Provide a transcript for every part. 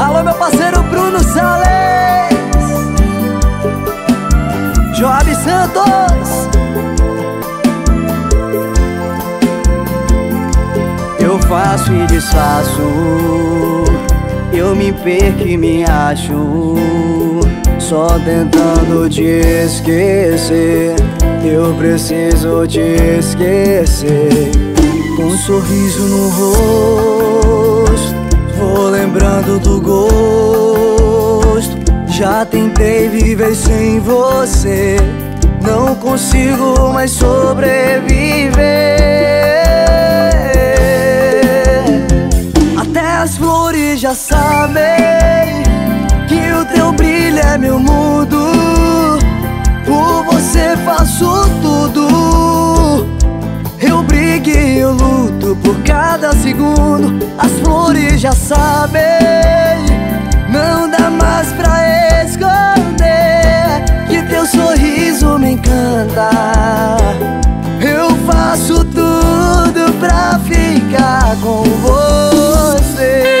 Alô, meu parceiro Bruno Salles, Joab Santos. Eu faço e desfaço, eu me perco e me acho, só tentando te esquecer. Eu preciso te esquecer. Com um sorriso no rosto, vou lembrando do gosto. Já tentei viver sem você, não consigo mais sobreviver. Até as flores já sabem que o teu brilho é meu mundo. Por você faço tudo. Eu brigo e eu luto por cada segundo. As flores já sabem, não dá mais pra esconder que teu sorriso me encanta. Eu faço tudo pra ficar com você.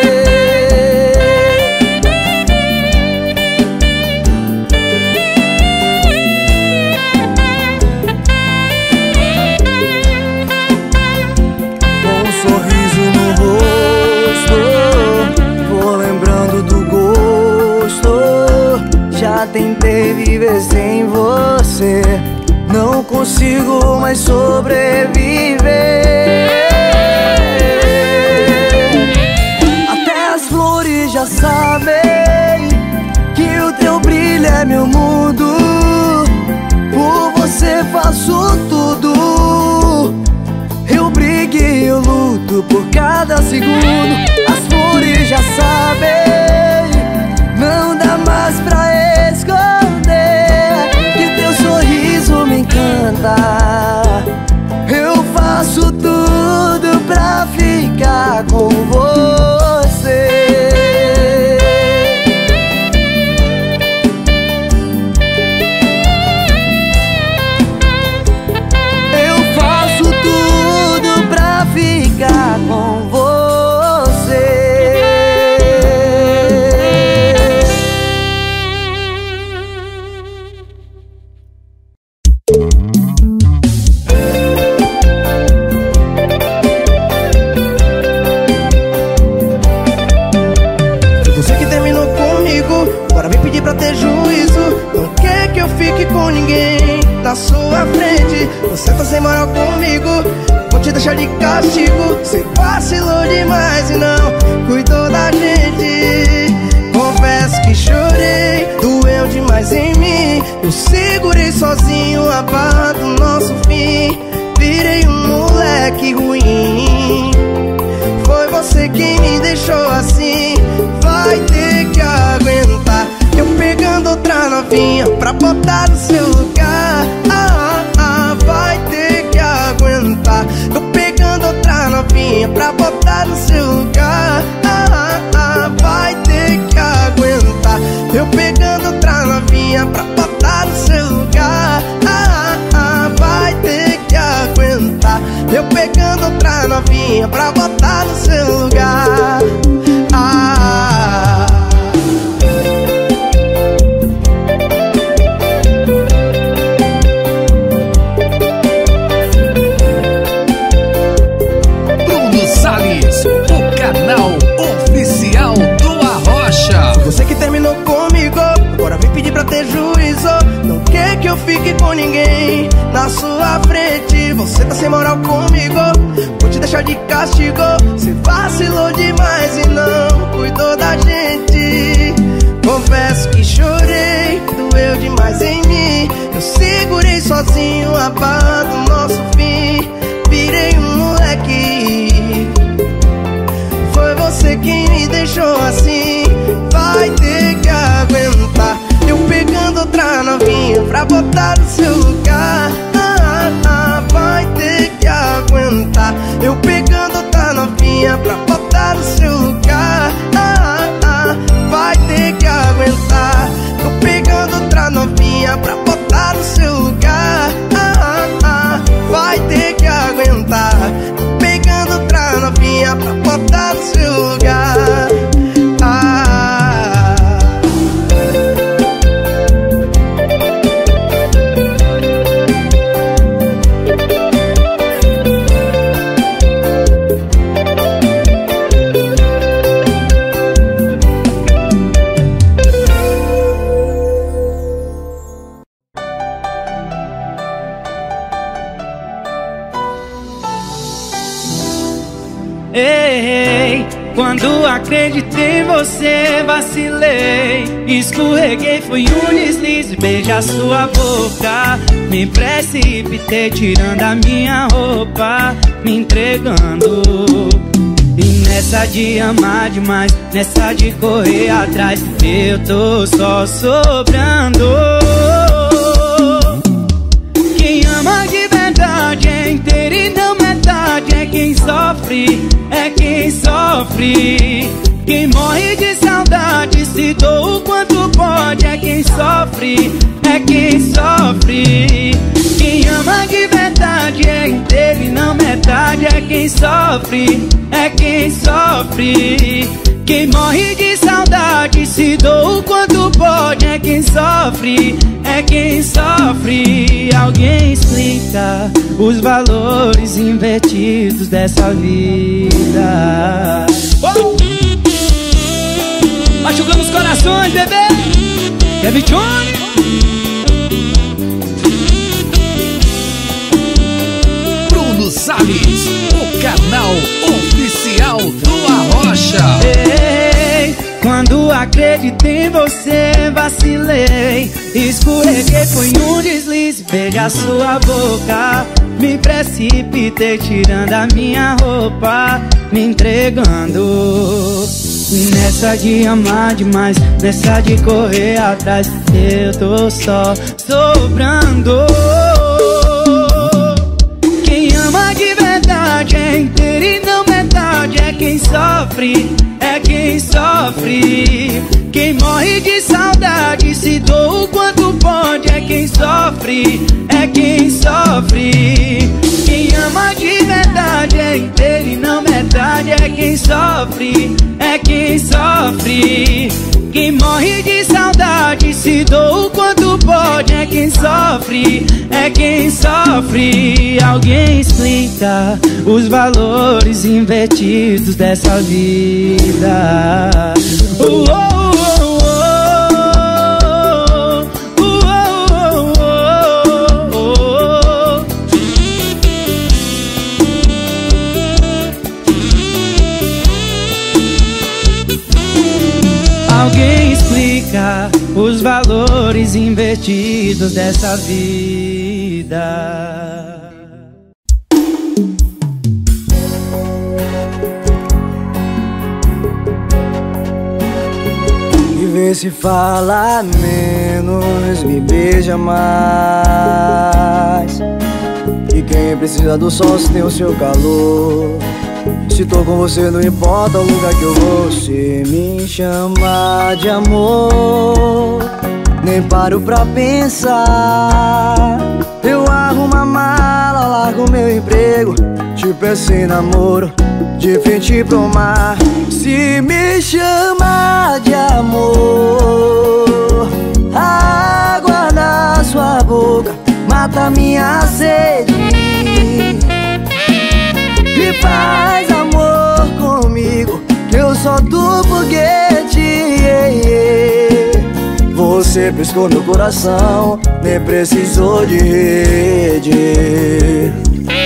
Tentei viver sem você, não consigo mais sobreviver. Até as flores já sabem que o teu brilho é meu mundo. Por você faço tudo. Eu brigo e eu luto por cada segundo. As flores já sabem, não dá mais pra esconder que teu sorriso me encanta. Eu faço tudo pra ficar com você. Eu faço tudo pra ficar com você. Na sua frente, você tá sem moral comigo. Vou te deixar de castigo. Você vacilou demais e não cuidou da gente. Confesso que chorei, doeu demais em mim. Eu segurei sozinho a barra do nosso fim. Virei um moleque ruim. Foi você quem me deixou assim. Vai ter que aguentar eu pegando outra novinha pra botar no seu lugar. Vai ter que aguentar eu pegando outra novinha pra botar no seu lugar. Vai ter que aguentar eu pegando outra novinha pra botar no seu lugar. Vai ter que aguentar eu pegando outra novinha pra botar no seu lugar. O canal oficial do Arrocha. Você que terminou comigo, agora vem pedir pra ter juízo. Não quer que eu fique com ninguém na sua frente. Você tá sem moral comigo, vou te deixar de castigo. Você vacilou demais e não cuidou da gente. Confesso que chorei, doeu demais em mim. Eu segurei sozinho a barra do nosso fim. Virei um moleque. Foi você quem me deixou assim. Vai ter que aguentar eu pegando outra novinha pra botar no seu lugar. Vai ter que aguentar eu pegando outra novinha pra botar no seu lugar. Vai ter que aguentar eu pegando outra novinha pra botar no seu lugar. Vai ter que aguentar eu pegando outra novinha pra botar no seu lugar. Ei, quando acreditei em você, vacilei, escorreguei, foi um deslize, beijar sua boca. Me precipitei, tirando a minha roupa, me entregando. E nessa de amar demais, nessa de correr atrás, eu tô só sobrando. Quem ama de verdade é inteiro e não metade. É quem sofre, é quem sofre. Quem morre de saudade, se doa o quanto pode. É quem sofre, é quem sofre. Quem ama de verdade é inteiro e não metade. É quem sofre, é quem sofre. Quem morre de saudade, se doa o quanto pode. É quem sofre, é quem sofre. Alguém explica os valores invertidos dessa vida. Machucando os corações, bebê. Kevin Johnny. Bruno Salles, o canal oficial do Arrocha. Ei, quando acreditei em você, vacilei, escorreguei, foi um deslize, beijar sua boca. Me precipitei, tirando a minha roupa, me entregando. Nessa de amar demais, nessa de correr atrás, eu tô só sobrando. Quem ama de verdade é inteiro e não metade. É quem sofre, é quem sofre. Quem morre de saudade, se doa o quanto pode. É quem sofre, é quem sofre. Quem ama de verdade é inteiro e não metade. É quem sofre, é quem sofre. Quem morre de saudade, se doa o quanto pode. É quem sofre, é quem sofre. Alguém explica os valores invertidos dessa vida. Alguém explica os valores invertidos dessa vida. E vê se fala menos, me beija mais. E quem precisa do sol se tem o seu calor. Se tô com você não importa o lugar que eu vou. Se me chama de amor, nem paro pra pensar. Eu arrumo a mala, largo meu emprego, te peço em namoro, de frente pro mar. Se me chama de amor, a água na sua boca mata minha sede. E faz amor comigo, que eu solto o foguete. Você pescou meu coração, nem precisou de rede.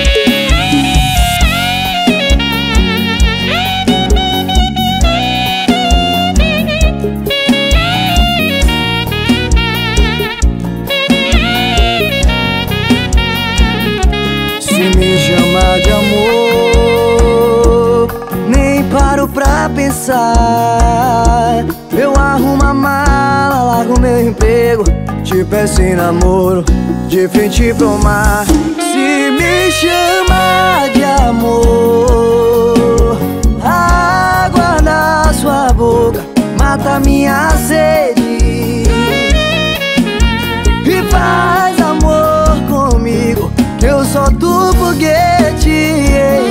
Se me chama de amor, nem paro pra pensar. Eu arrumo a mala, largo meu emprego, te peço em namoro, de frente pro mar. Se me chama de amor, a água na sua boca mata minha sede. E faz amor comigo, eu solto o foguete.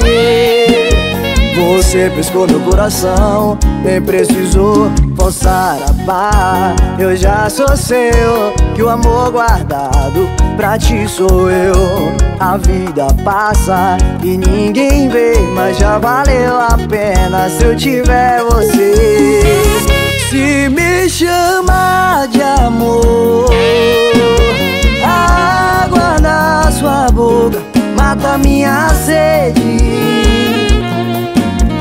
Você pescou meu coração, nem precisou forçar a barra. Eu já sou seu, que o amor guardado pra ti sou eu. A vida passa e ninguém vê, mas já valeu a pena se eu tiver você. Se me chama de amor, a água na sua boca mata minha sede.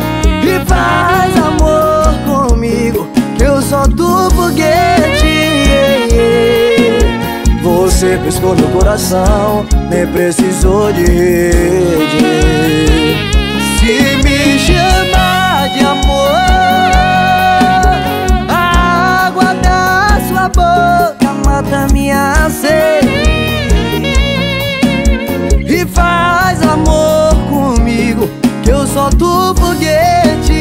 Você pescou meu coração, nem precisou de rede. Se me chamar de amor, a água da sua boca mata minha sede. E faz amor comigo, que eu solto o foguete.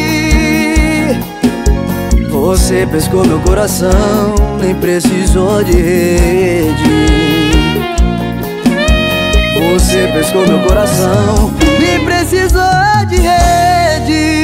Você pescou meu coração, nem precisou de rede. Você pescou meu coração, nem precisou de rede.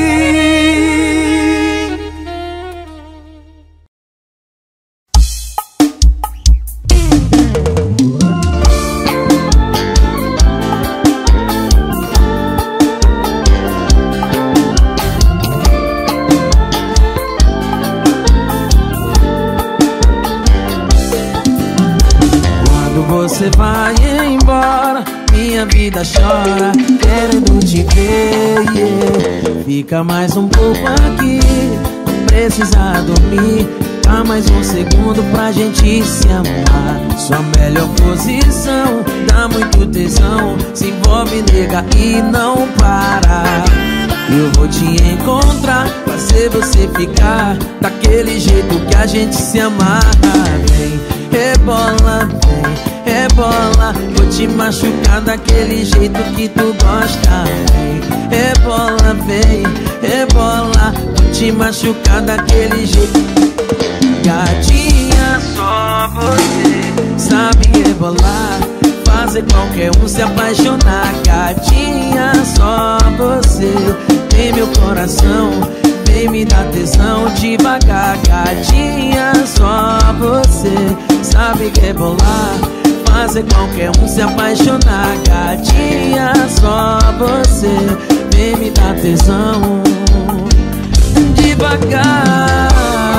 Você vai embora, minha vida chora, querendo te ver, yeah. Fica mais um pouco aqui, não precisa dormir. Dá mais um segundo pra gente se amar. Sua melhor posição, dá muito tesão. Se envolve, nega, e não para. Eu vou te encontrar, fazer você ficar daquele jeito que a gente se amarra. Vem, rebola, vem, rebola, vou te machucar daquele jeito que tu gosta. Vem, rebola, vem, rebola, vou te machucar daquele jeito. Gatinha, só você sabe rebolar, fazer qualquer um se apaixonar. Gatinha, só você tem meu coração, vem me dar tesão devagar. Gatinha, só você sabe rebolar, fazer qualquer um se apaixonar. Gatinha, só você vem me dar tesão devagar.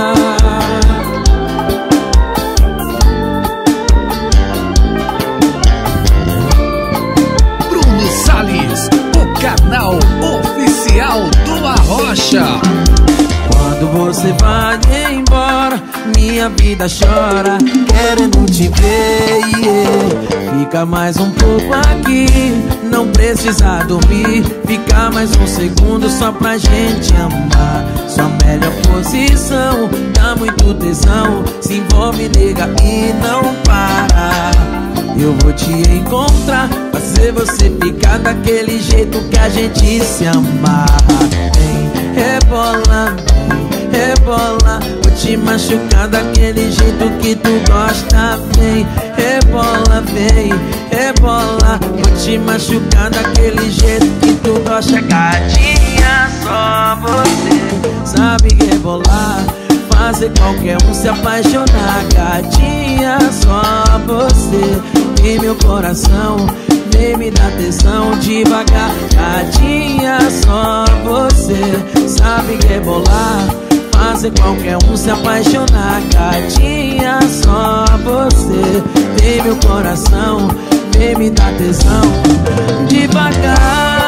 Bruno Salles, o canal oficial do Arrocha. Quando você vai embora, minha vida chora, querendo te ver, yeah. Fica mais um pouco aqui, não precisa dormir. Fica mais um segundo só pra gente amar. Sua melhor posição, dá muito tesão. Se envolve, nega, e não para. Eu vou te encontrar, fazer você ficar daquele jeito que a gente se amarra. Vem, rebola, vem, rebola, vou te machucar daquele jeito que tu gosta. Vem, rebola, vem, rebola, vou te machucar daquele jeito que tu gosta. Gatinha, só você sabe rebolar, fazer qualquer um se apaixonar. Gatinha, só você tem meu coração, vem me dar tesão devagar. Gatinha, só você sabe rebolar, fazer qualquer um se apaixonar. Gatinha, só você tem meu coração, vem me dar tesão devagar.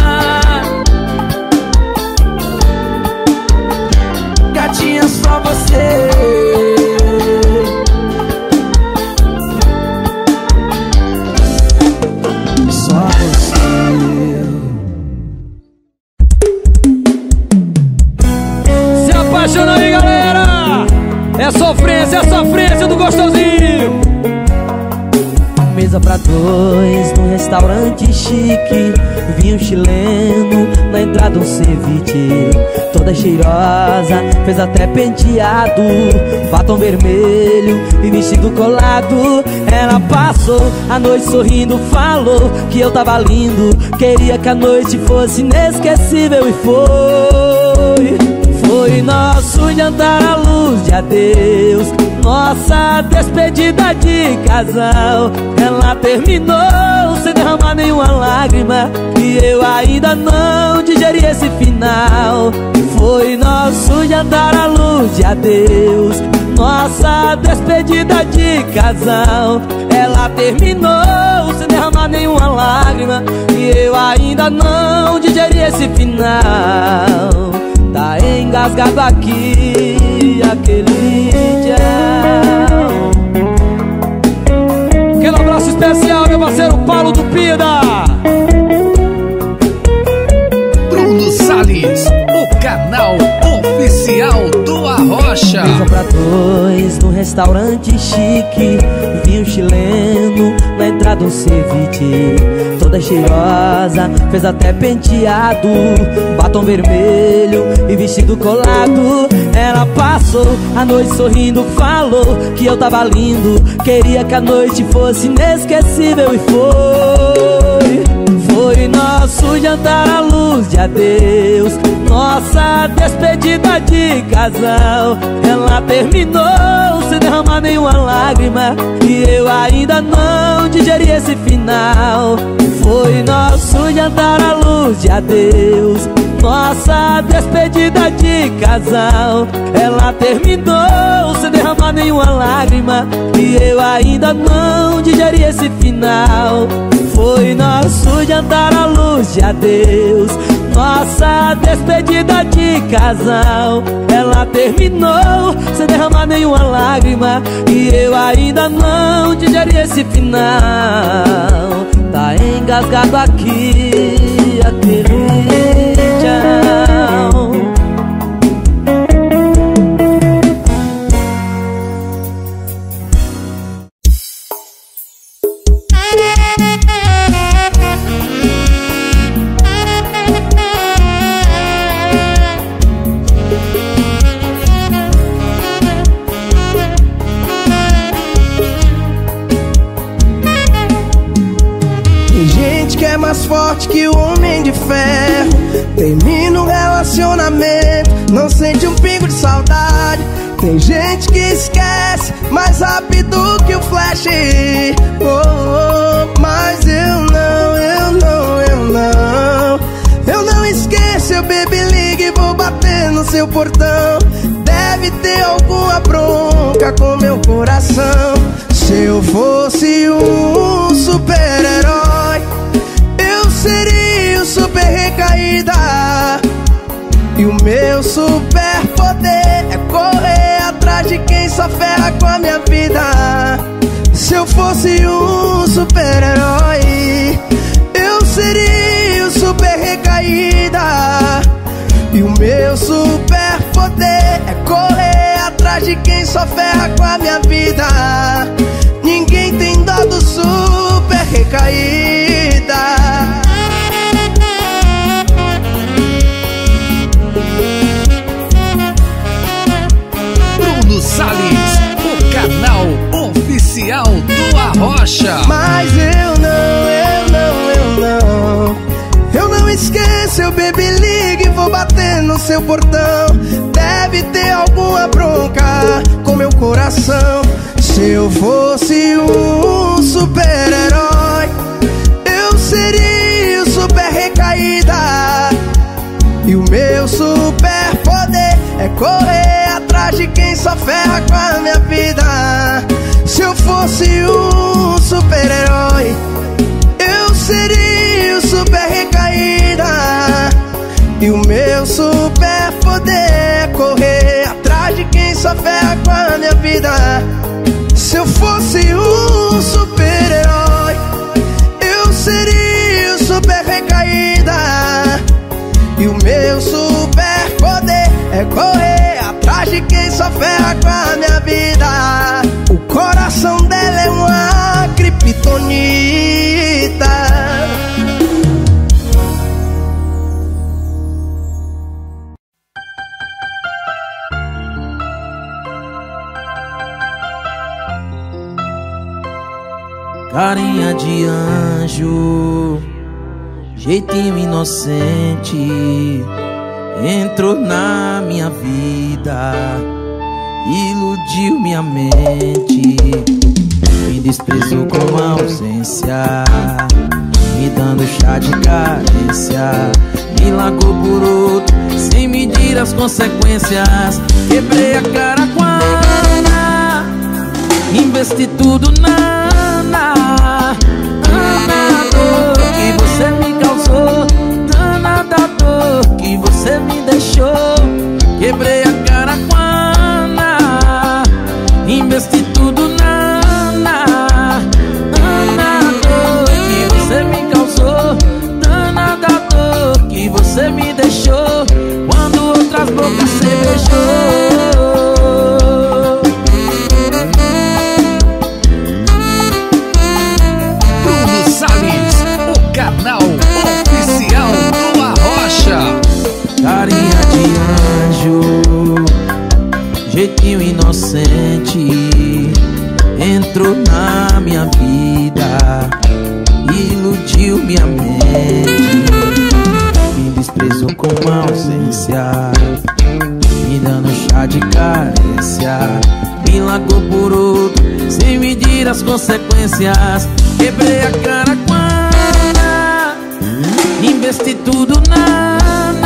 Gatinha, só você, só você. Se apaixona aí, galera. É sofrência do gostosinho. Mesa pra dois num restaurante chique, vinho chileno, na entrada um ceviche. Toda cheirosa, fez até penteado, batom vermelho e vestido colado. Ela passou a noite sorrindo, falou que eu tava lindo, queria que a noite fosse inesquecível. E foi nosso jantar à luz de adeus, nossa despedida de casal. Ela terminou sem derramar nenhuma lágrima, e eu ainda não digeri esse final. Foi nosso jantar à luz de adeus, nossa despedida de casal. Ela terminou sem derramar nenhuma lágrima, e eu ainda não digeri esse final. Tá engasgado aqui aquele tchau. especial, meu parceiro Paulo do Pida. Bruno Salles, o canal oficial do Arrocha. Mesa pra dois no restaurante chique, vinho chileno na entrada um ceviche. Toda cheirosa, fez até penteado, batom vermelho e vestido colado. Ela passou a noite sorrindo, falou que eu tava lindo, queria que a noite fosse inesquecível e foi. Foi nosso jantar à luz de adeus, nossa despedida de casal. Ela terminou sem derramar nenhuma lágrima e eu ainda não digeri esse final. Foi nosso jantar à luz de adeus, nossa despedida de casal. Ela terminou sem derramar nenhuma lágrima e eu ainda não digeri esse final. Foi nosso jantar à luz de adeus, nossa despedida de casal. Ela terminou sem derramar nenhuma lágrima e eu ainda não digeri esse final. Tá engasgado aqui aquele tchau. Mais forte que o homem de ferro, termina um relacionamento, não sente um pingo de saudade. Tem gente que esquece mais rápido que o flash. Mas eu não esqueço, eu baby ligue e vou bater no seu portão. Deve ter alguma bronca com meu coração. Se eu fosse um super-herói, seria o super recaída. E o meu super poder é correr atrás de quem só ferra com a minha vida. Se eu fosse um super-herói, eu seria o super recaída. E o meu super poder é correr atrás de quem só ferra com a minha vida. Ninguém tem dó do super recaída. Bruno Salles, o canal oficial do Arrocha. Mas eu não esqueço, eu baby ligue e vou bater no seu portão. Deve ter alguma bronca com meu coração. Se eu fosse um super-herói, eu seria o super recaída. E o meu super poder é correr atrás de quem só ferra com a minha vida. Se eu fosse um super-herói, eu seria o super recaída. E o meu super poder é correr atrás de quem só ferra com a minha vida. Se eu fosse um super-herói, eu seria o super recaída. E o meu super poder é correr atrás de quem só ferra com a minha vida. O coração dela é uma criptonita. Carinha de anjo, jeitinho inocente, entrou na minha vida, iludiu minha mente, me desprezou com a ausência, me dando chá de carência, me largou por outro, sem medir as consequências. Quebrei a cara com a Ana, investi tudo na dor que você me causou, danada dor que você me deixou. Quebrei a cara com a Ana, investi tudo na jeitinho inocente entrou na minha vida, iludiu minha mente, me desprezou com uma ausência, me dando chá de carência, me largou por outro sem medir as consequências. Quebrei a cara com a Ana, investi tudo na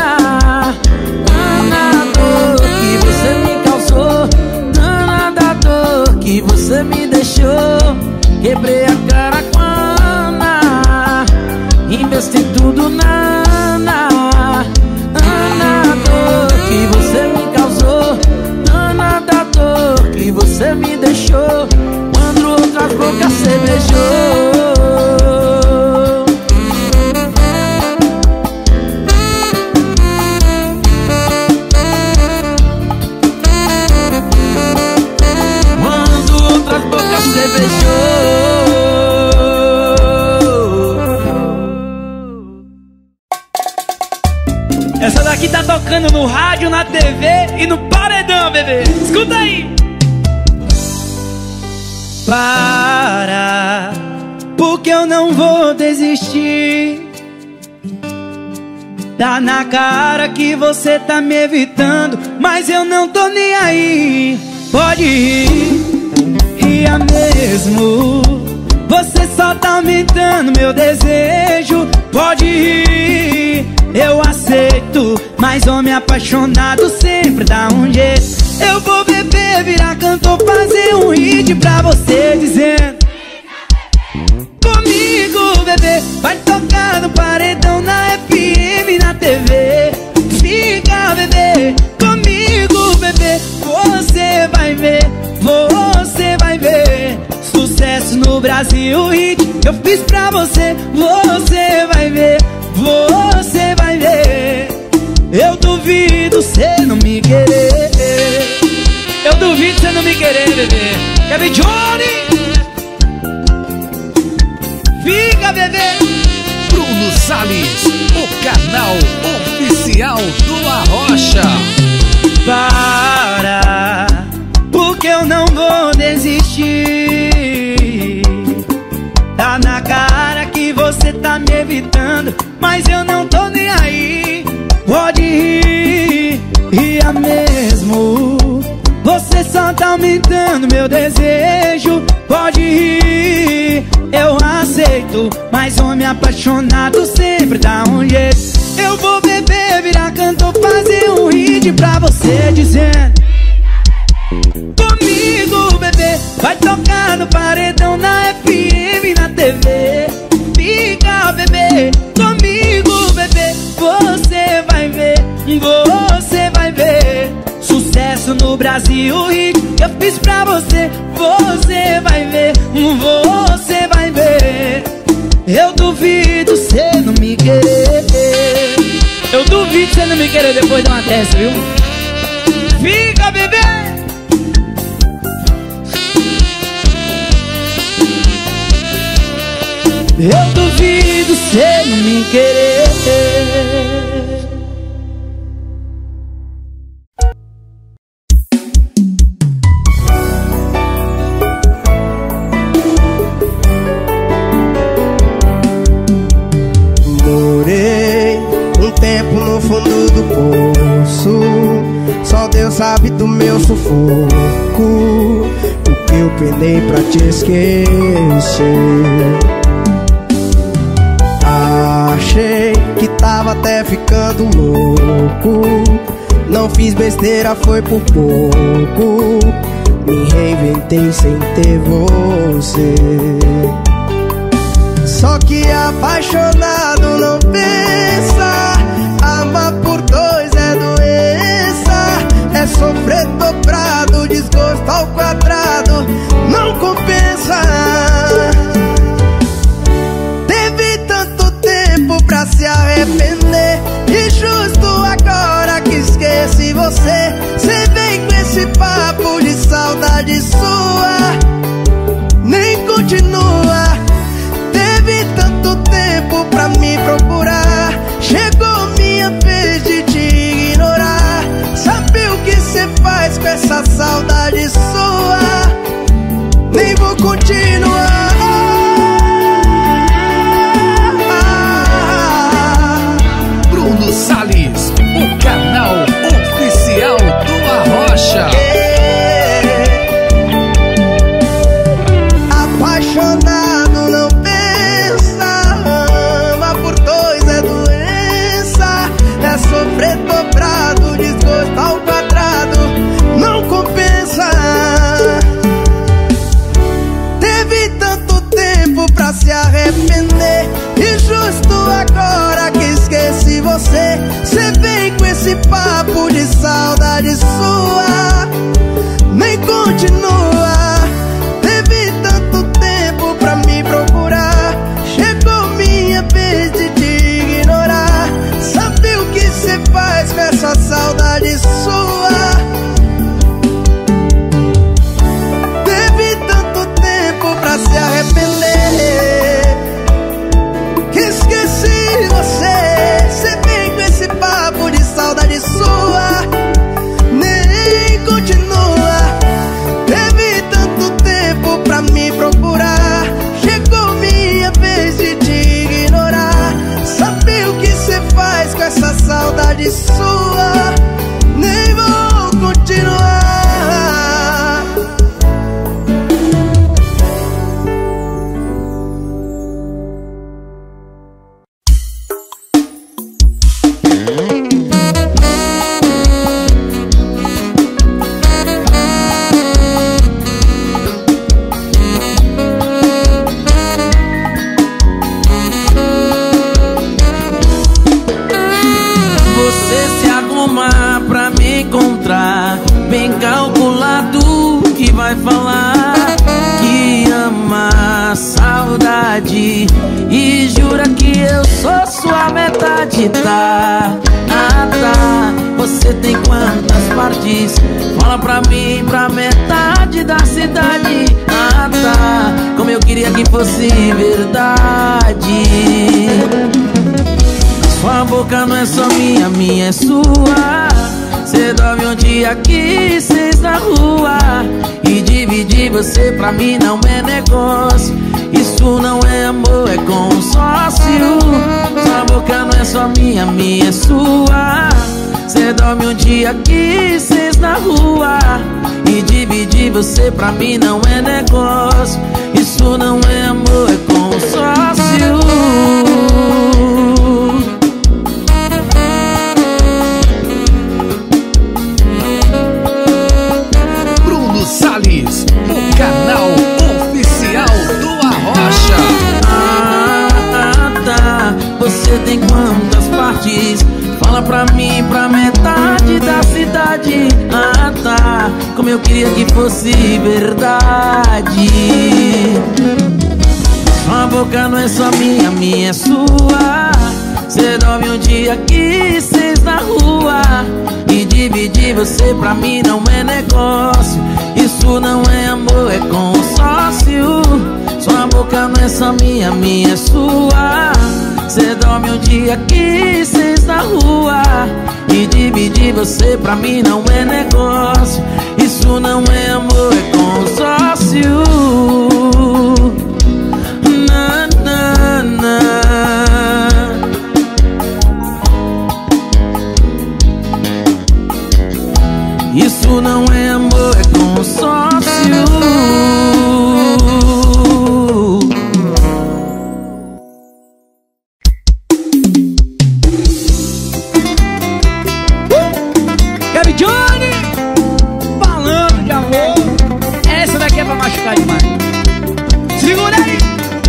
dor que você me causou, danada dor que você me deixou. Quebrei a cara com a Ana, investi tudo na dor que você me causou, danada dor que você me deixou. Quando outras bocas você beijou. Você beijou. Essa daqui tá tocando no rádio, na TV e no paredão, bebê. Escuta aí. Para, porque eu não vou desistir. Tá na cara que você tá me evitando, mas eu não tô nem aí. Pode ir. Mesmo, você só tá aumentando meu desejo. Pode ir, eu aceito, mas homem apaixonado sempre dá um jeito. Eu vou beber, virar cantor, fazer um hit pra você dizendo: comigo, bebê, vai tocar no paredão, na FM, na TV. Fica, bebê, comigo, bebê, você vai ver, você vai ver. Sucesso no Brasil, hit eu fiz pra você, você vai ver, você vai ver. Eu duvido cê não me querer, eu duvido cê não me querer, bebê. Kevin Johnny, fica, bebê. Bruno Salles, o canal oficial do Arrocha. Para, porque eu não vou desistir. Tá na cara que você tá me evitando, mas eu não tô nem aí. Pode ir, ria mesmo, você só tá aumentando meu desejo. Pode ir, eu aceito, mas homem apaixonado sempre dá um jeito. Eu vou beber, virar cantor, fazer um hit pra você dizendo: comigo, bebê, vai tocar no paredão, na FM, na TV. Fica, bebê, comigo, bebê, você vai ver, você vai ver. Sucesso no Brasil, hit eu fiz pra você, você vai ver, você vai ver. Eu duvido cê não me querer, eu duvido cê não me querer depois de uma dessa, viu? Fica, bebê. Eu duvido cê não me querer. Morei um tempo no fundo do poço, só Deus sabe do meu sufoco, o que eu penei pra te esquecer. Achei que tava até ficando louco, não fiz besteira, foi por pouco, me reinventei sem ter você. Só que apaixonado não pensa, amar por dois é doença, é sofrer dobrado, desgosto ao quadrado, não compensa. Teve tanto tempo pra se arrepender, e justo agora que esqueci você, cê vem com esse papo de saudade sua, nem continua. Teve tanto tempo pra me procurar, chegou minha vez de te ignorar. Sabe o que cê faz com essa essa saudade sua, nem vou continuar. Bruno Salles, o canal oficial do Arrocha. Apaixonado não pensa, ama por dois é doença, é sofrer dobrado, desgosto ao quadrado, não compensa. Teve tanto tempo pra se arrepender, e justo agora que esqueci você, cê vem com esse papo de saudade sua, nem continua. Teve tanto tempo pra me procurar, chegou minha vez de te ignorar. Sabe o que cê faz com essa saudade sua? Teve tanto tempo pra se arrepender, que esqueci você. Cê vem com esse papo de saudade sua, nem continua. Teve tanto tempo pra me procurar, chegou minha vez de te ignorar. Sabe o que cê faz com essa saudade sua? Nem vou continuar. Você se arruma pra me encontrar, bem calculado que vai falar que ama a saudade e jura que eu sou sua metade, tá? Ah, tá. Você tem quantas partes? Fala pra mim, pra metade da cidade. Ah, tá. Como eu queria que fosse verdade. Sua boca não é só minha, minha é sua. Cê dorme um dia aqui, 6 na rua, e dividir você pra mim não é negócio. Isso não é amor, é consórcio. Sua boca não é só minha, minha é sua. Cê dorme um dia aqui, 6 na rua, e dividir você pra mim não é negócio. Isso não é amor, é consórcio. Salles, o canal oficial do Arrocha. Ah, tá. Você tem quantas partes? Fala pra mim, pra metade da cidade. Ah, tá. Como eu queria que fosse verdade. Sua boca não é só minha, minha é sua. Cê dorme um dia aqui, 6 na rua, e dividir você pra mim não é negócio. Isso não é amor, é consórcio. Sua boca não é só minha, minha é sua. Cê dorme um dia aqui, 6 na rua, e dividir você pra mim não é negócio. Isso não é amor, é consórcio. Na, na, na. Isso não é amor, é consórcio. Gabi Johnny, falando de amor. Essa daqui é pra machucar demais. Segura aí.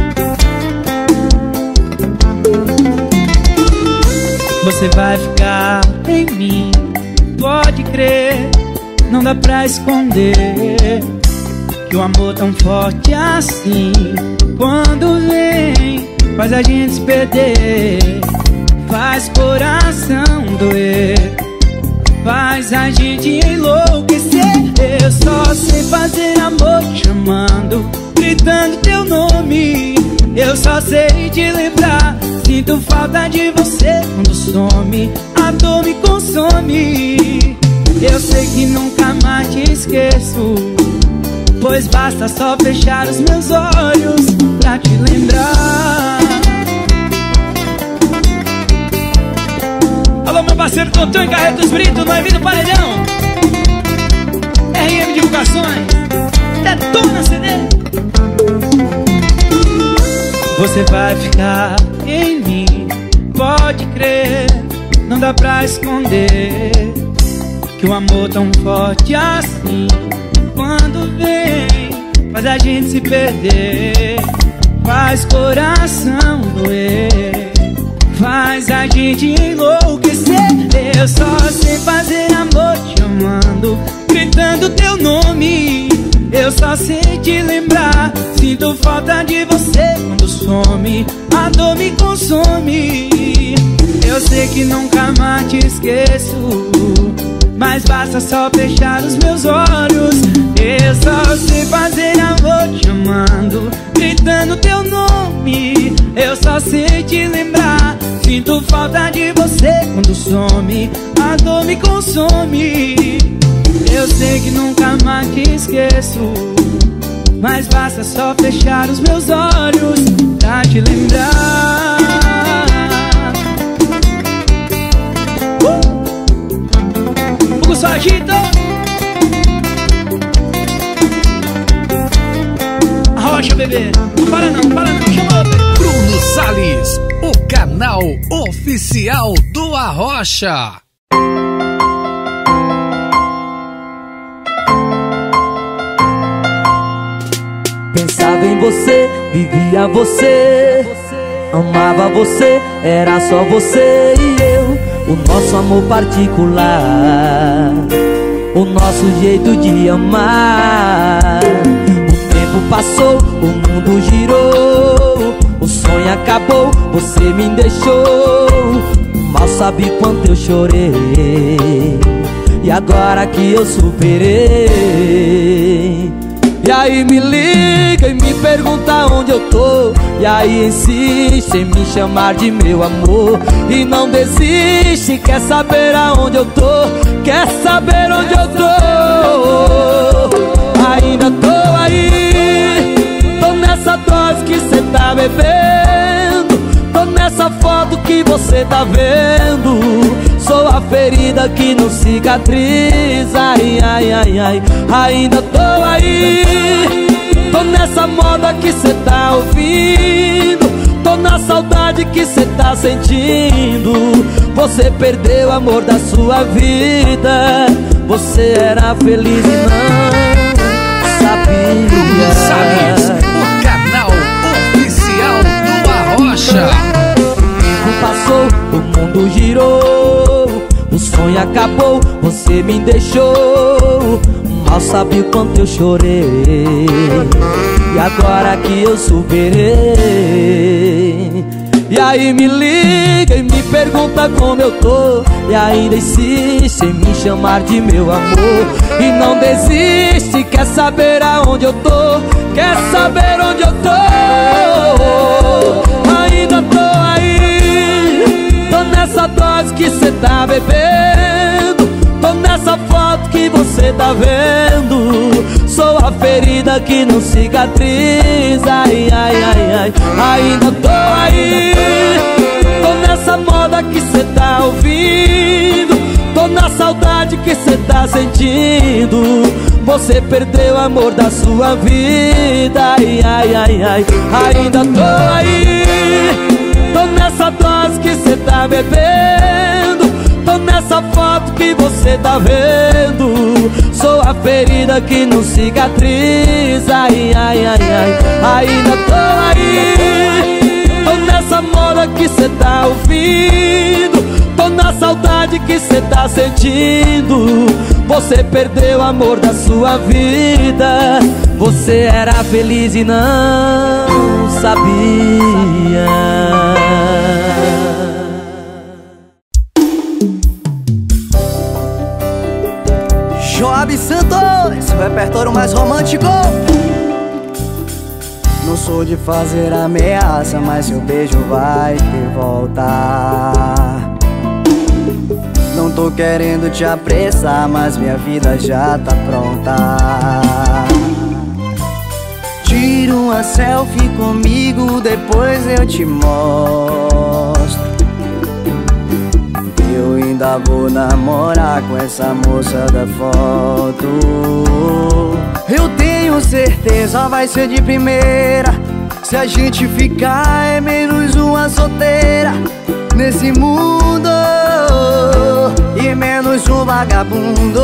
Você vai ficar em mim, pode crer. Não dá pra esconder que o amor tão forte assim, quando vem, faz a gente se perder, faz coração doer, faz a gente enlouquecer. Eu só sei fazer amor chamando, gritando teu nome. Eu só sei te lembrar, sinto falta de você quando some, a dor me consome. Eu sei que nunca mais te esqueço, pois basta só fechar os meus olhos pra te lembrar. Alô, meu parceiro Totô em Carretos Brito, no Evito Paredão, RM Divulgações, detona CD. Você vai ficar em mim, pode crer, não dá pra esconder que o amor tão forte assim, quando vem, faz a gente se perder, faz coração doer, faz a gente enlouquecer. Eu só sei fazer amor te amando, gritando teu nome. Eu só sei te lembrar, sinto falta de você quando some, a dor me consome. Eu sei que nunca mais te esqueço, mas basta só fechar os meus olhos. Eu só sei fazer amor te amando, gritando teu nome. Eu só sei te lembrar, sinto falta de você quando some, a dor me consome. Eu sei que nunca mais te esqueço, mas basta só fechar os meus olhos pra te lembrar. Hugo Sargento, Arrocha, bebê. Não para não, chamou, bebê. Bruno Salles, o canal oficial do Arrocha. Pensava em você, vivia você, amava você, era só você e eu. O nosso amor particular, o nosso jeito de amar. O tempo passou, o mundo girou, o sonho acabou, você me deixou. Mal sabe quanto eu chorei, e agora que eu superei. E aí me liga e me pergunta onde eu tô, e aí insiste em me chamar de meu amor. E não desiste, quer saber aonde eu tô, quer saber onde eu tô. Ainda tô aí, tô nessa dose que cê tá bebendo, tô nessa foto que você tá vendo. Sou a ferida que não cicatriza, ai, ai, ai, ai. Ainda tô aí, tô nessa moda que cê tá ouvindo, tô na saudade que cê tá sentindo. Você perdeu o amor da sua vida, você era feliz e não sabia. Salles, o canal oficial do Arrocha. O tempo passou, o mundo girou, o sonho acabou, você me deixou. Mal sabe o quanto eu chorei, e agora que eu superei. E aí me liga e me pergunta como eu tô, e ainda insiste em me chamar de meu amor. E não desiste, quer saber aonde eu tô, quer saber onde eu tô. Ainda tô aí, tô nessa dose que cê tá bebendo, tô nessa foto que você tá vendo. Sou a ferida que não cicatriza, ai, ai, ai, ai. Ainda tô aí, tô nessa moda que cê tá ouvindo, tô na saudade que cê tá sentindo. Você perdeu o amor da sua vida, ai, ai, ai, ai. Ainda tô aí, tô nessa dose que cê tá bebendo, tô nessa foto que você tá vendo. Sou a ferida que não cicatriza, ai, ai, ai, ai. Ainda tô aí, tô nessa moda que cê tá ouvindo, tô na saudade que cê tá sentindo. Você perdeu o amor da sua vida, você era feliz e não sabia. Joab Santos, o repertório mais romântico. Não sou de fazer ameaça, mas seu beijo vai ter volta. Não tô querendo te apressar, mas minha vida já tá pronta. Tira uma selfie comigo, depois eu te mostro. Eu ainda vou namorar com essa moça da foto. Eu tenho certeza vai ser de primeira. Se a gente ficar é menos uma solteira nesse mundo, e menos um vagabundo.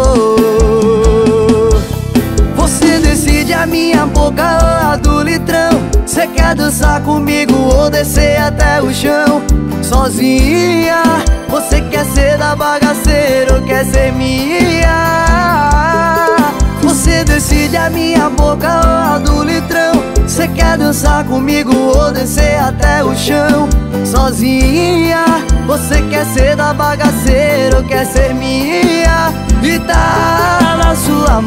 Você decide a minha boca ou a do litrão. Cê quer dançar comigo ou descer até o chão sozinha? Você quer ser da bagaceira ou quer ser minha? Você decide a minha boca ou a do litrão. Cê quer dançar comigo ou descer até o chão sozinha? Você quer ser da bagaceira ou quer ser minha? E tá na sua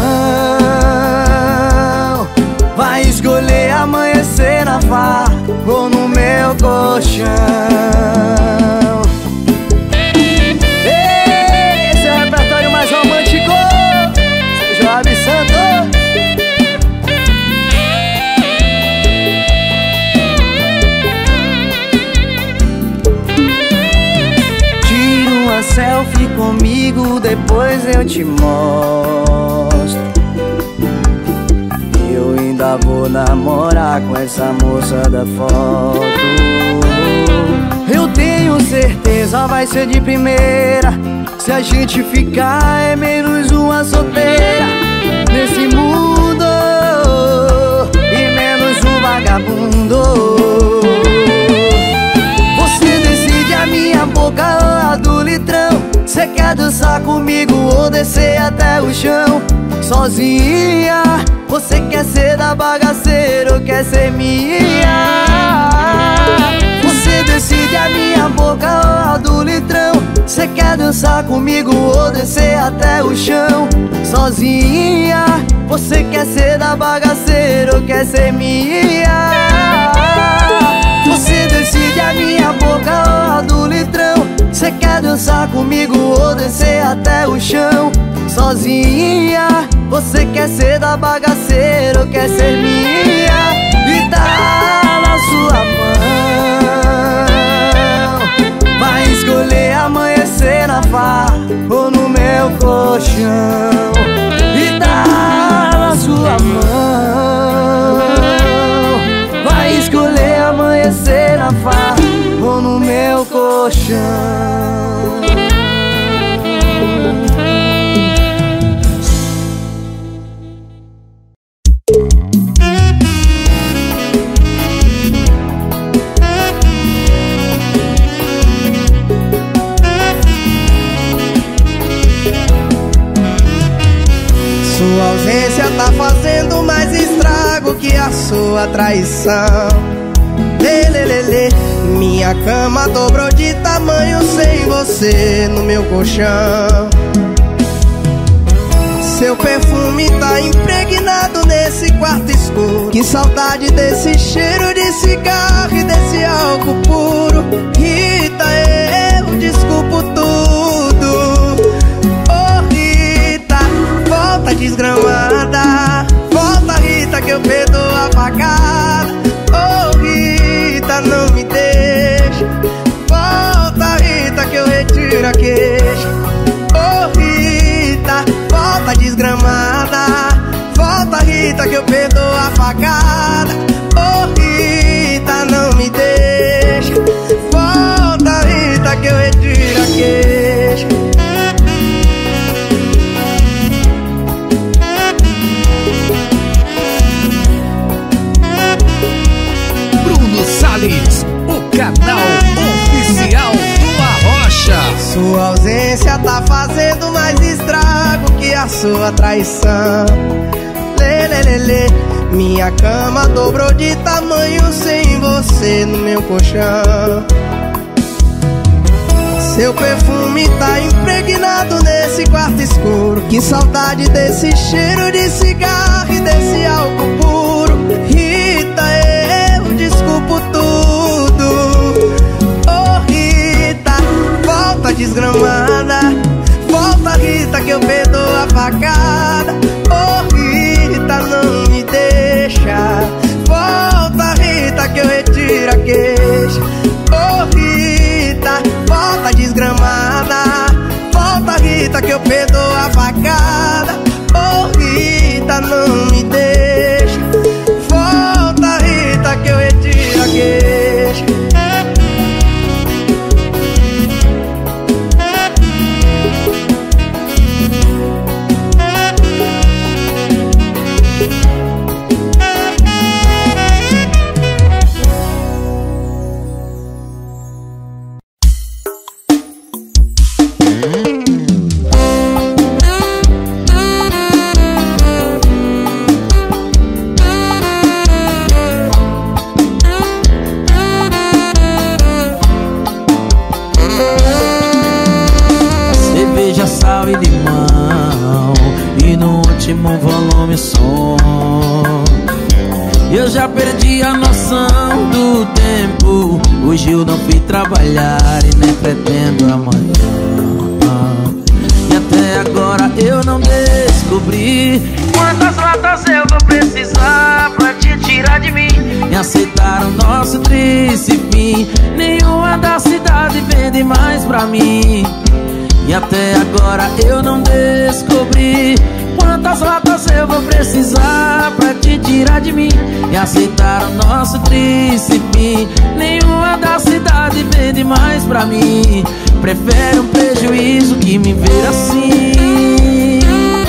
mão. Vai escolher amanhecer na farra ou no meu colchão. Ei, esse é o repertório mais romântico. Joab Santos. Tira uma selfie comigo, depois eu te mostro. Eu ainda vou namorar com essa moça da foto. Eu tenho certeza vai ser de primeira. Se a gente ficar é menos uma solteira nesse mundo, e menos um vagabundo. Você decide a minha boca ou a do litrão. Cê quer dançar comigo ou descer até o chão sozinha? Você quer ser da bagaceira ou quer ser minha? Você decide a minha boca ou a do litrão. Cê quer dançar comigo ou descer até o chão sozinha? Você quer ser da bagaceira ou quer ser minha? Você decide a minha boca ou a do litrão. Cê quer dançar comigo ou descer até o chão sozinha? Você quer ser da bagaceira ou quer ser minha? E tá na sua mão. Vai escolher amanhecer na farra ou no meu colchão. E tá na sua mão. Vai escolher amanhecer na farra ou no meu colchão. Sua ausência tá fazendo mais estrago que a sua traição. Lelelele, minha cama dobrou de tamanho sem você no meu colchão. Seu perfume tá impregnado nesse quarto escuro. Que saudade desse cheiro de cigarro e desse álcool puro. Rita, eu desculpo tudo. Oh Rita, volta desgramada. Volta Rita que eu perdoo a facada. Oh Rita, não me deixa. Volta Rita que eu retiro a queixa. Oh Rita, volta desgramada. Volta Rita que eu perdoo a facada. Oh Rita, não me deixa. Volta Rita que eu retiro a queixa. Bruno Salles, o canal oficial do Arrocha. Sua ausência tá fazendo mais estrago que a sua traição. Lelelele, minha cama dobrou de tamanho sem você no meu colchão. Seu perfume tá impregnado nesse quarto escuro. Que saudade desse cheiro de cigarro e desse álcool puro. Rita, eu desculpo tudo. Oh Rita, volta desgramada. a facada. Oh Rita, não me deixa. Volta Rita que eu retiro a queixa. Oh Rita, volta desgramada. Volta Rita que eu perdoo a facada. Oh Rita, não me deixa. Volta Rita que eu retiro a queixa. Sal e limão, e no último volume o som. Eu já perdi a noção do tempo. Hoje eu não fui trabalhar e nem pretendo amanhã. E até agora eu não descobri quantas latas eu vou precisar pra te tirar de mim e aceitar o nosso triste fim. Nenhuma da cidade vende mais pra mim. E até agora eu não descobri quantas latas eu vou precisar pra te tirar de mim e aceitar o nosso triste fim. Nenhuma da cidade vende mais pra mim. Prefere um prejuízo que me ver assim.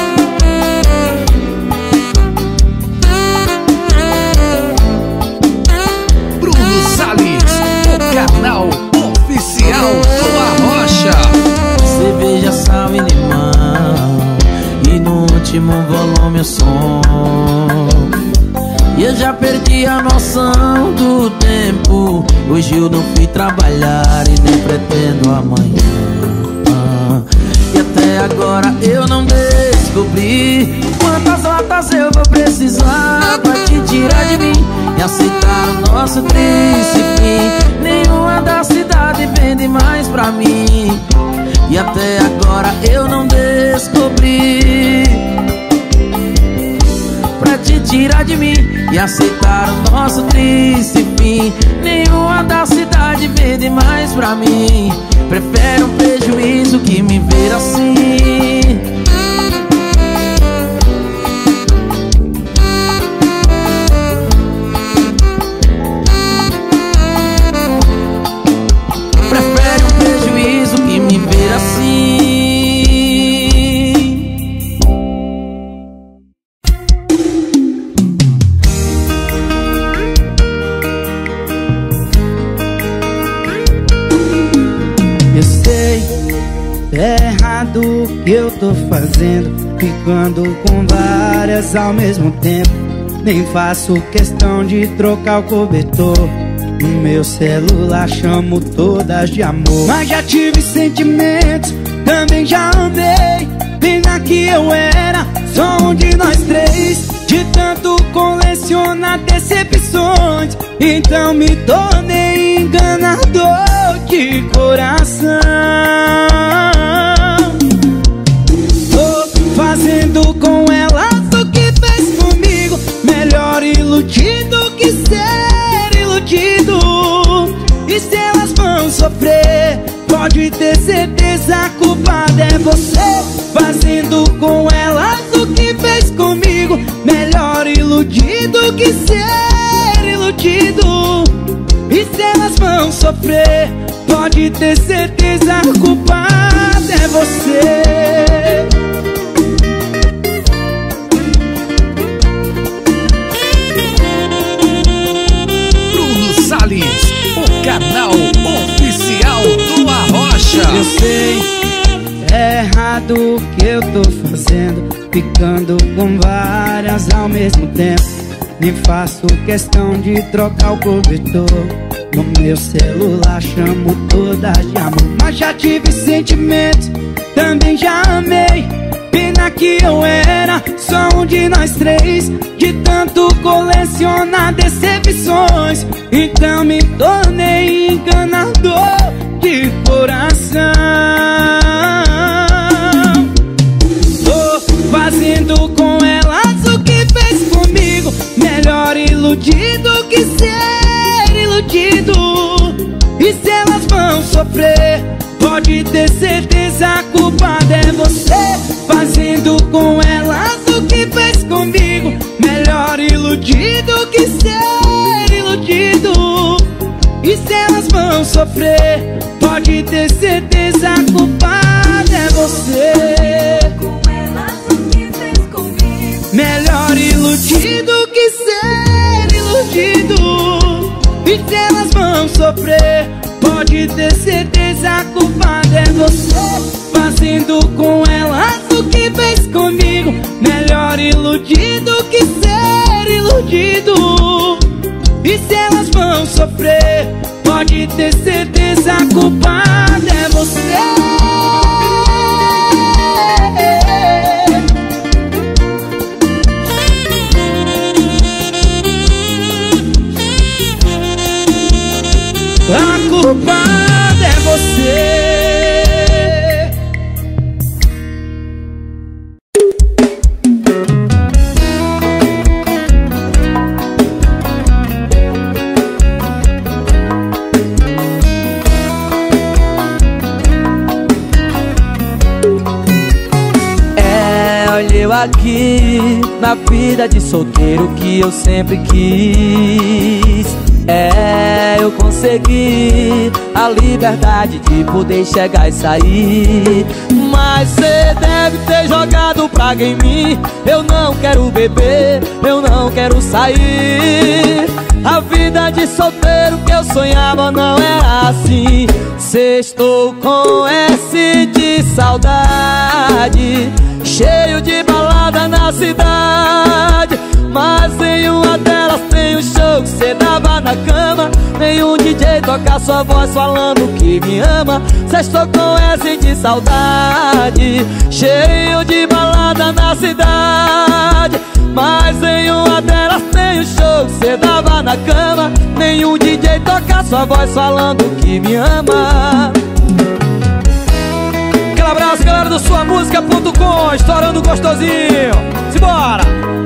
Bruno Salles, o canal oficial do Arrocha. Cerveja, sal e limão, e no último volume o som. E eu já perdi a noção do tempo. Hoje eu não fui trabalhar e nem pretendo amanhã. E até agora eu não descobri quantas latas eu vou precisar pra te tirar de mim e aceitar o nosso triste fim. Nenhuma da cidade vende mais pra mim. E até agora eu não descobri pra te tirar de mim e aceitar o nosso triste fim. Nenhuma da cidade vende mais pra mim. Prefere um prejuízo que me ver assim. Prefere um prejuízo que me ver assim. Eu sei, é errado o que eu tô fazendo, ficando com várias ao mesmo tempo. Nem faço questão de trocar o cobertor. No meu celular chamo todas de amor. Mas já tive sentimentos, também já amei. Pena que eu era só um de nós três. De tanto colecionar decepções, então me tornei enganador de coração. Tô fazendo com ela o que fez comigo. Melhor iludido que ser iludido. E se elas vão sofrer, pode ter certeza, a culpada é você. Fazendo com elas o que fez comigo. Melhor iludido que ser iludido. E se elas vão sofrer, pode ter certeza, a culpada é você. Bruno Salles, o canal oficial do Arrocha. Eu sei, é errado o que eu tô fazendo, ficando com várias ao mesmo tempo. Nem faço questão de trocar o cobertor. No meu celular chamo todas de amor. Mas já tive sentimentos, também já amei. Pena que eu era só um de nós três. De tanto colecionar decepções, então me tornei enganador de coração. Tô iludido que ser iludido. E se elas vão sofrer, pode ter certeza, a culpada é você, fazendo com elas o que fez comigo. Melhor iludido que ser iludido. E se elas vão sofrer, pode ter certeza, a culpada é você. Com elas o que fez comigo. Melhor iludido que ser iludido. E se elas vão sofrer, pode ter certeza, a culpada é você, fazendo com elas o que fez comigo. Melhor iludido que ser iludido. E se elas vão sofrer, pode ter certeza, a culpada é você. A culpada é você. Olha eu aqui na vida de solteiro que eu sempre quis. Eu consegui a liberdade de poder chegar e sair. Mas cê deve ter jogado praga em mim. Eu não quero beber, eu não quero sair. A vida de solteiro que eu sonhava não era assim. Cê estou com S de saudade, cheio de balada na cidade. Mas em uma delas tem um show que cê dava na cama. Nenhum DJ toca sua voz falando que me ama. Cê estou com S de saudade, cheio de balada na cidade. Mas em uma delas tem um show que cê dava na cama. Nenhum DJ toca sua voz falando que me ama. Aquele abraço, galera do suamusica.com, estourando gostosinho. Simbora!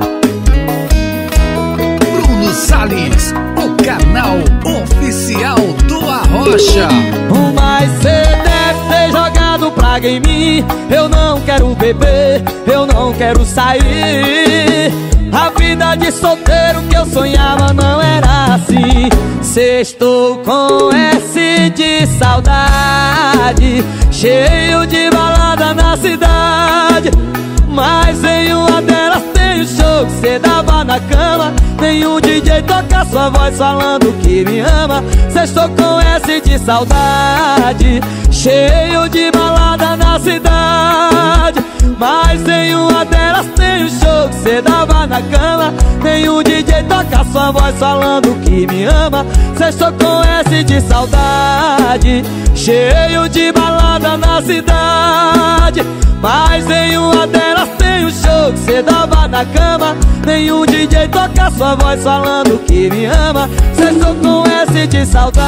Bruno Salles, o canal oficial do Arrocha. Mas cê deve ter jogado praga em mim. Eu não quero beber, eu não quero sair. A vida de solteiro que eu sonhava não era assim. Cê estou com S de saudade, cheio de balada na cidade. Mas em uma delas tem um show que cê dava na cama. Nenhum DJ toca sua voz falando que me ama. Cê estou com S de saudade, cheio de balada na cidade. Mas em uma delas tem um show que cê dava na cama. Nenhum DJ toca sua voz falando que me ama. Cê estou com S de saudade, cheio de balada na cidade. Mas em uma delas tem um show que cê dava na cama. Nenhum DJ toca sua voz falando que me ama. Cê estou com S de saudade.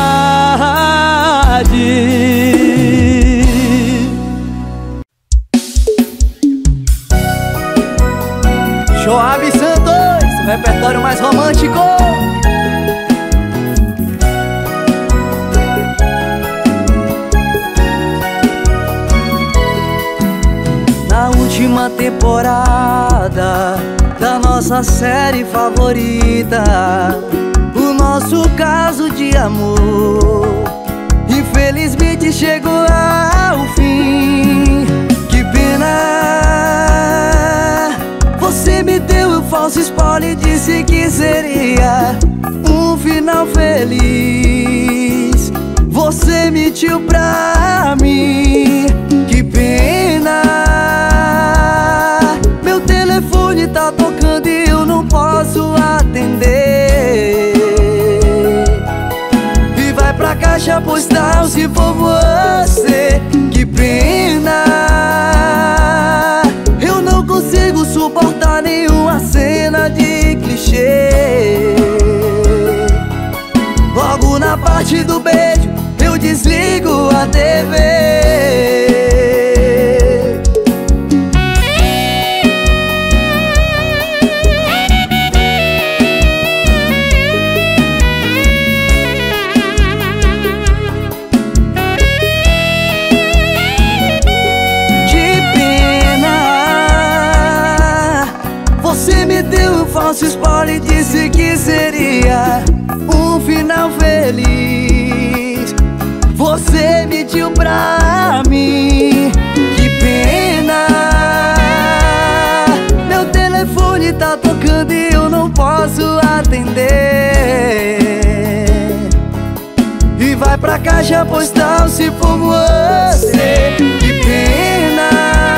Joab Santos, o repertório mais romântico. Na última temporada da nossa série favorita, o nosso caso de amor infelizmente chegou ao fim. Que pena, você me deu um falso spoiler e disse que seria um final feliz. Você mentiu pra mim. Que pena, meu telefone tá tocando e eu não posso atender. E vai pra caixa postal se for você. Que pena, eu não consigo suportar nenhuma cena de clichê. Logo na parte do beijo eu desligo a TV. falso spoiler disse que seria um final feliz. Você mentiu pra mim, que pena. Meu telefone tá tocando e eu não posso atender. E vai pra caixa postal se for você, que pena.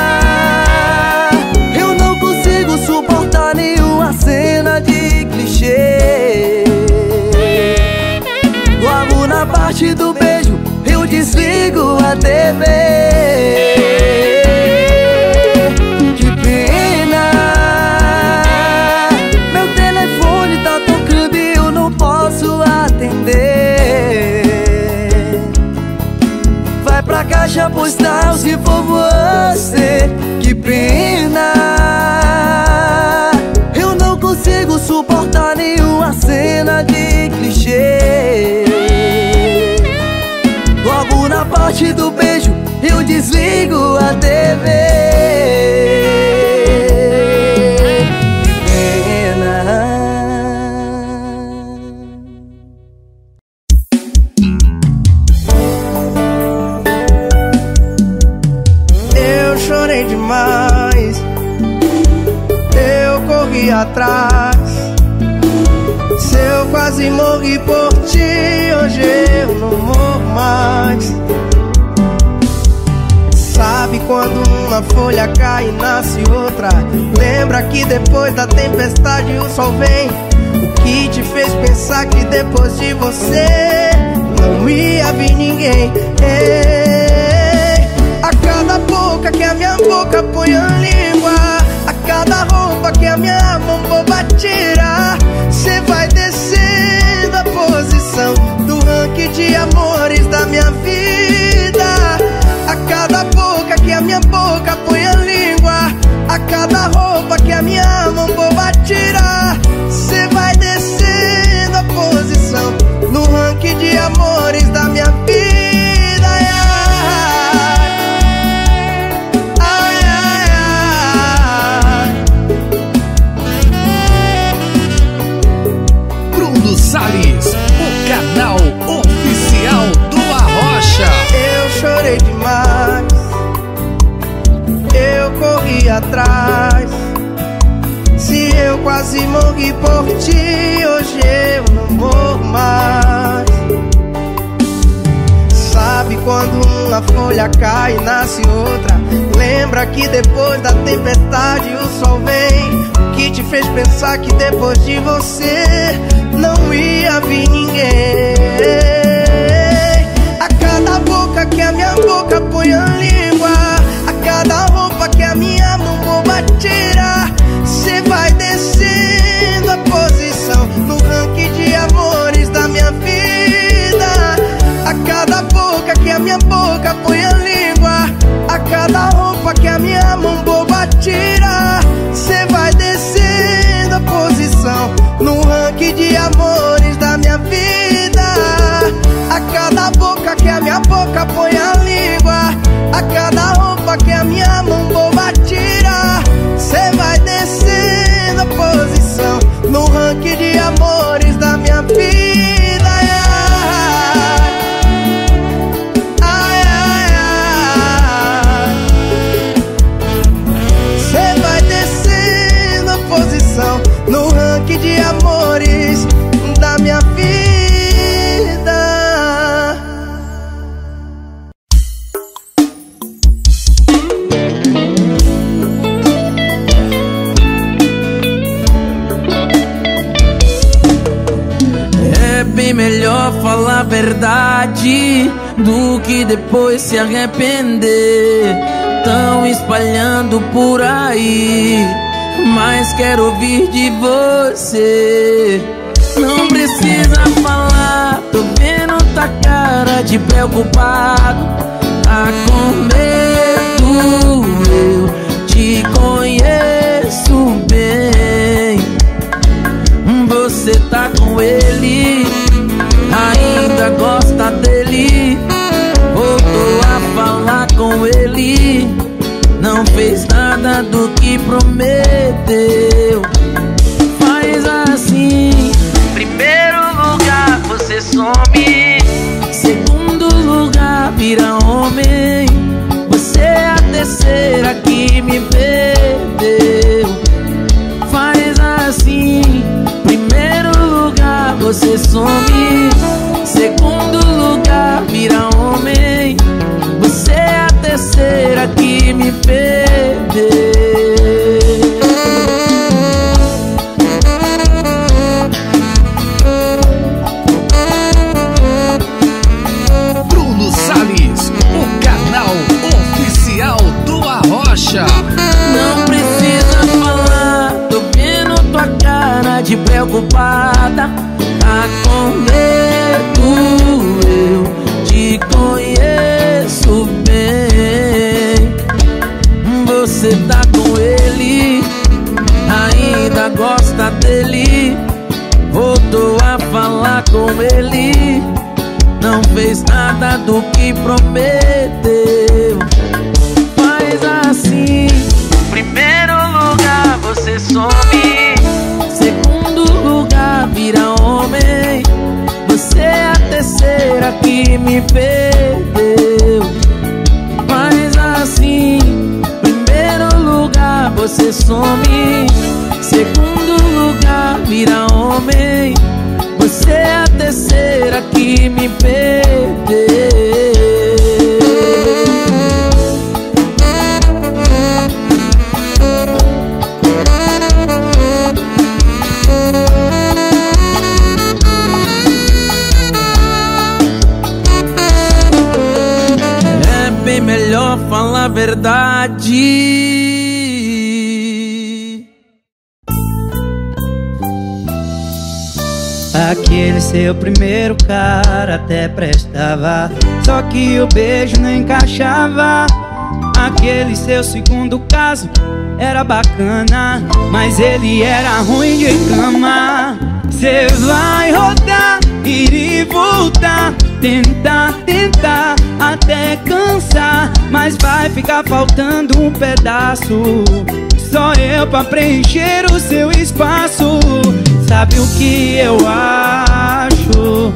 Eu não consigo suportar nenhuma cena de clichê. Logo na parte do beijo eu desligo a TV. Que pena. Meu telefone tá tocando e eu não posso atender. Vai pra caixa postal se for você, que pena. Eu não consigo suportar nenhuma cena de clichê. Logo na parte do beijo eu desligo a TV. Eu chorei demais, eu corri atrás. Se eu quase morri por ti, hoje eu não morro mais. Sabe quando uma folha cai e nasce outra? Lembra que depois da tempestade o sol vem? O que te fez pensar que depois de você não ia vir ninguém? Ei, a cada boca que a minha boca põe a língua, a cada roupa que a minha mão boba tira, cê vai descendo a posição do ranking de amores da minha vida. A cada boca que a minha boca põe a língua, a cada roupa que a minha mão boba tira, cê vai descendo a posição no ranking de amores da minha vida. Ai, ai, ai. Bruno Salles, o canal oficial do Arrocha. Eu chorei demais, eu corri atrás. Se eu quase morri por ti, hoje eu não morro mais. Sabe quando uma folha cai e nasce outra? Lembra que depois da tempestade o sol vem? O que te fez pensar que depois de você não ia vir ninguém? A cada boca que a minha boca põe a língua, a cada roupa que a minha mão boba tira, cê vai descendo a posição no ranking de amores da minha vida. A cada boca que a minha boca põe a língua, a cada roupa que a minha mão boba tira, cê vai descendo a posição no ranking de amores da minha vida. A cada boca que a minha boca põe a língua, a cada roupa que a minha mão boba tira, cê vai descendo a posição no ranking de amores da minha vida. Ai, ai, ai. Cê vai descendo a posição no ranking de amores da minha vida. É bem melhor falar a verdade do que depois se arrepender. Tão espalhando por aí, mas quero ouvir de você. Não precisa falar, tô vendo tua cara de preocupado. Tá com medo, eu te conheço bem. Você tá com ele, ainda gosta dele. Voltou a falar com ele, não fez nada do que prometeu. você some. Segundo lugar, vira homem. Você é a terceira que me perdeu. Faz assim. Primeiro lugar, você some. Segundo lugar, vira homem. Você é a terceira que me perdeu. Bruno Salles, o canal oficial do Arrocha. Não precisa falar, tô vendo tua cara de preocupada. Tá com medo, eu te conheço bem. Você tá com ele, ainda gosta dele. Voltou a falar com ele, não fez nada do que prometeu. Faz assim. Primeiro lugar, você some. Segundo lugar, vira homem. Você é a terceira que me perdeu. Faz assim. Primeiro lugar, você some. Segundo lugar, vira homem. Você é a terceira que me perdeu. É bem melhor falar a verdade. Aquele seu primeiro cara até prestava, só que o beijo não encaixava. Aquele seu segundo caso era bacana, mas ele era ruim de cama. Cê vai rodar, ir e voltar, tentar, até cansar, mas vai ficar faltando um pedaço. Só eu pra preencher o seu espaço. Sabe o que eu acho?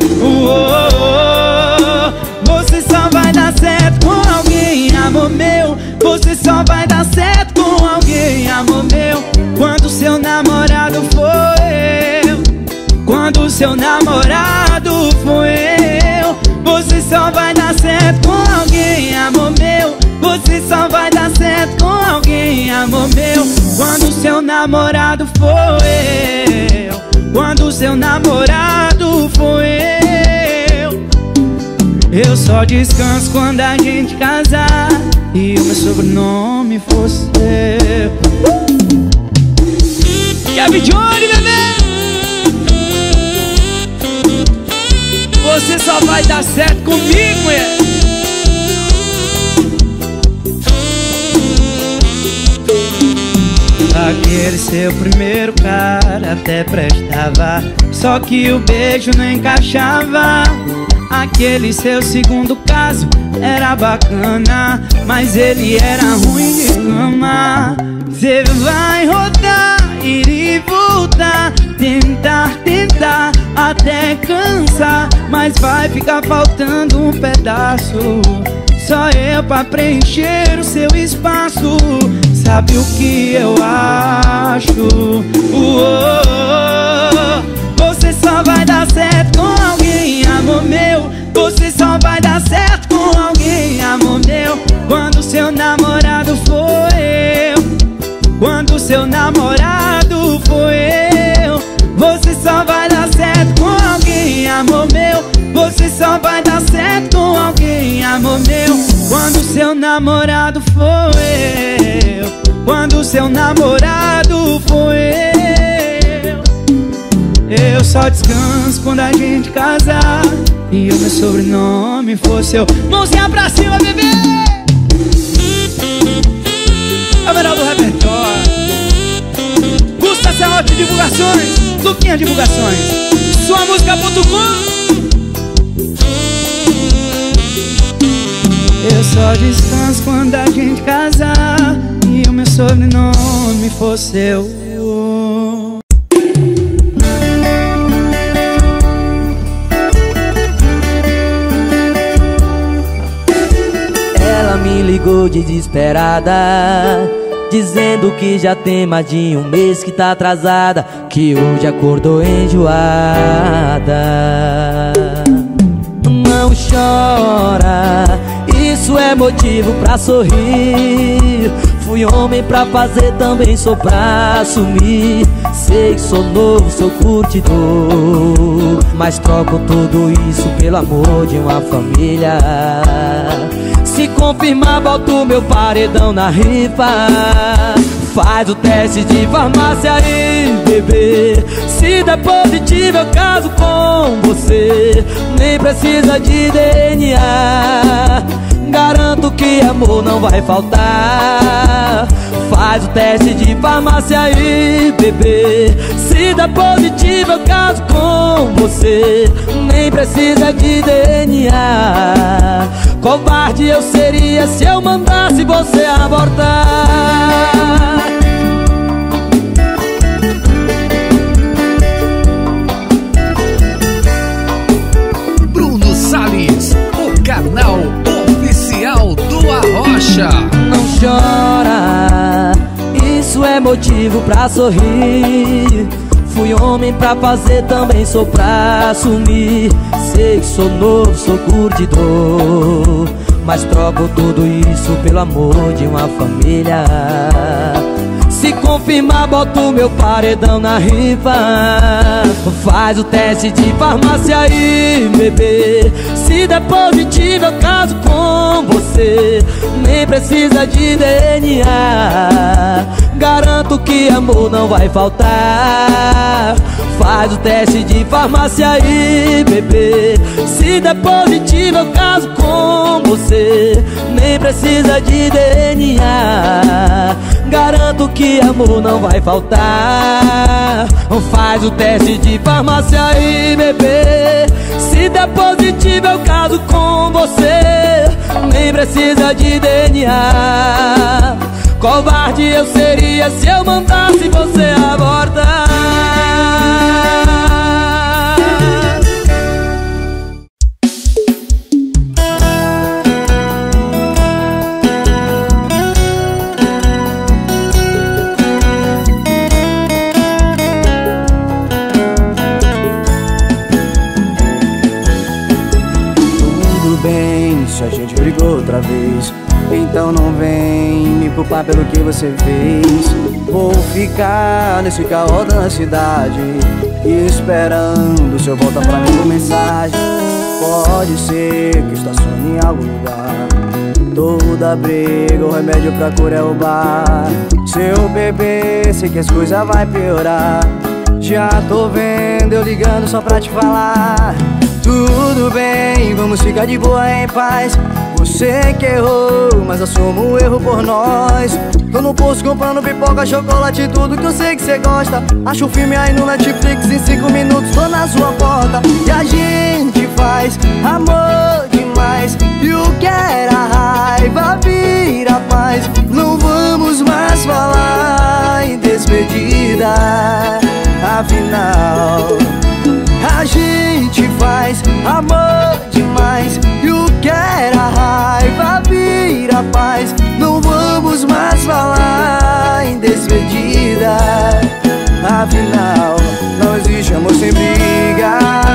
Você só vai dar certo com alguém, amor meu. Você só vai dar certo com alguém, amor meu. Quando seu namorado for eu, quando seu namorado for eu. Você só vai dar certo com alguém, amor meu. Você só vai dar certo com alguém, amor meu. Quando seu namorado for eu, quando seu namorado for eu. Eu só descanso quando a gente casar e o meu sobrenome for seu. Kevin Johnny, bebê! Você só vai dar certo comigo, mulher. Aquele seu primeiro cara até prestava, só que o beijo não encaixava. Aquele seu segundo caso era bacana, mas ele era ruim de cama. Cê vai rodar, ir e voltar, tentar, até cansar, mas vai ficar faltando um pedaço. Só eu pra preencher o seu espaço. Sabe o que eu acho? Você só vai dar certo com alguém, amor meu. Você só vai dar certo com alguém, amor meu. Quando seu namorado for eu, quando seu namorado for eu. Você só vai dar certo com alguém, amor meu. Você só vai dar certo com alguém, amor meu. Quando seu namorado for eu, quando seu namorado for eu. Eu só descanso quando a gente casar e o meu sobrenome for seu. Mãozinha pra cima, bebê! É o melhor do repertório. Gusta Serrote Divulgações, Luquinha Divulgações, suamusica.com. Eu só descanso quando a gente casar e o meu sobrenome for seu. ligou desesperada, dizendo que já tem mais de um mês que tá atrasada, que hoje acordou enjoada. Não chora, isso é motivo pra sorrir. Fui homem pra fazer, também sou pra assumir. Sei que sou novo, sou curtidor, mas troco tudo isso pelo amor de uma família. Se confirmar, boto meu paredão na rifa. Faz o teste de farmácia aí, bebê. Se der positivo eu caso com você. Nem precisa de DNA, garanto que amor não vai faltar. Faz o teste de farmácia aí, bebê. Se der positivo eu caso com você. Nem precisa de DNA. Covarde eu seria se eu mandasse você abortar. Bruno Salles, o canal oficial do Arrocha. Não chora, isso é motivo pra sorrir. Fui homem pra fazer, também sou pra assumir. Sei que sou novo, sou curtidor, mas troco tudo isso pelo amor de uma família. Se confirmar, boto meu paredão na rifa. Faz o teste de farmácia aí, bebê. Se der positivo eu caso com você. Nem precisa de DNA, garanto que amor não vai faltar. Faz o teste de farmácia aí, bebê. Se der positivo eu caso com você. Nem precisa de DNA, garanto que amor não vai faltar. Faz o teste de farmácia aí, bebê. Se der positivo eu caso com você. Nem precisa de DNA. Covarde eu seria se eu mandasse você abortar. Se a gente brigou outra vez, então não vem me culpar pelo que você fez. Vou ficar nesse caô da cidade, esperando seu volta pra mim com mensagem. Pode ser que estacione em algum lugar. Toda briga, o remédio pra cura é o bar. Seu bebê, sei que as coisas vai piorar. Já tô vendo eu ligando só pra te falar. Tudo bem, vamos ficar de boa em paz. Você que errou, mas assumo o erro por nós. Tô no posto comprando pipoca, chocolate, tudo que eu sei que você gosta. Acho o filme aí no Netflix, em 5 minutos tô na sua porta. E a gente faz amor demais, e o que era raiva vira paz. Não vamos mais falar em despedida, afinal a gente faz amor demais, e o que era raiva vira paz. Não vamos mais falar em despedida, afinal não existe amor sem briga.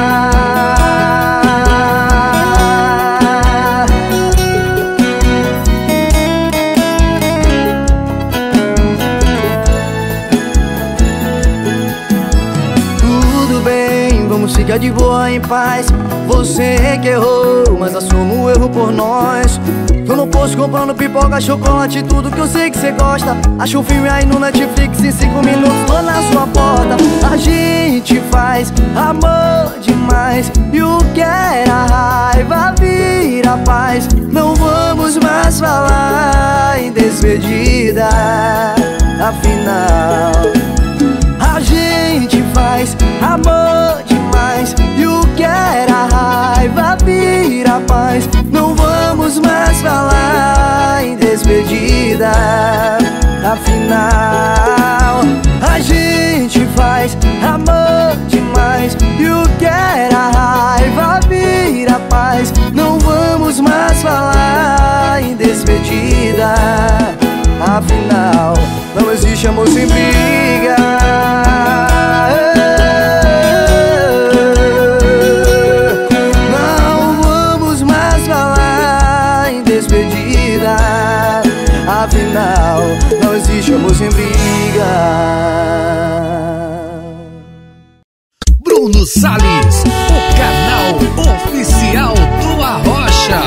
Fica de boa em paz. Você que errou, mas assumo o erro por nós. Tô no posto comprando pipoca, chocolate, tudo que eu sei que você gosta. Acho o filme aí no Netflix, em 5 minutos tô na sua porta. A gente faz amor demais, e o que era raiva vira paz. Não vamos mais falar em despedida, afinal a gente faz amor demais, e o que era raiva vira paz. Não vamos mais falar em despedida, afinal a gente faz amor demais, e o que era raiva vira paz. Não vamos mais falar em despedida. existe amor sem briga. Não vamos mais falar em despedida. Afinal, não existe amor sem briga. Bruno Salles, o canal oficial do Arrocha.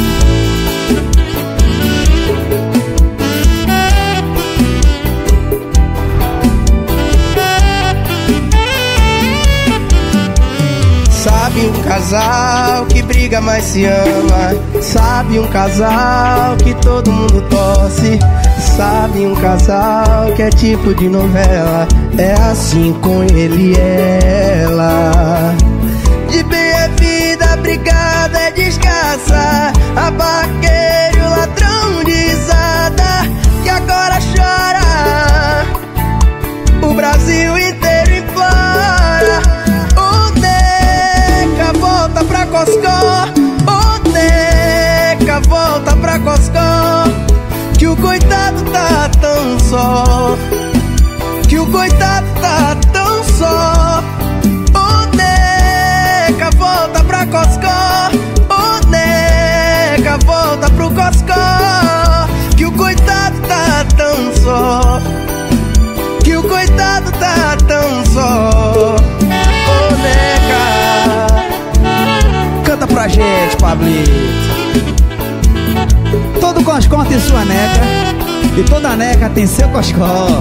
Sabe um casal que briga mas se ama. Sabe um casal que todo mundo torce. Sabe um casal que é tipo de novela. É assim com ele e ela. De bem é vida, brigada é desgraça. A barraqueira e o ladrão de risada que agora chora. O Brasil inteiro implora. O Neca volta pra Coscó. O Neca volta pra Coscó. Que o coitado tá tão só. Que o coitado tá tão só. O Neca volta pra Coscó. O Neca volta pro Coscó. Que o coitado tá tão só. Que o coitado tá tão só. Ô Neca, canta pra gente, Pablito. Todo Coscó tem sua neca e toda neca tem seu Coscó.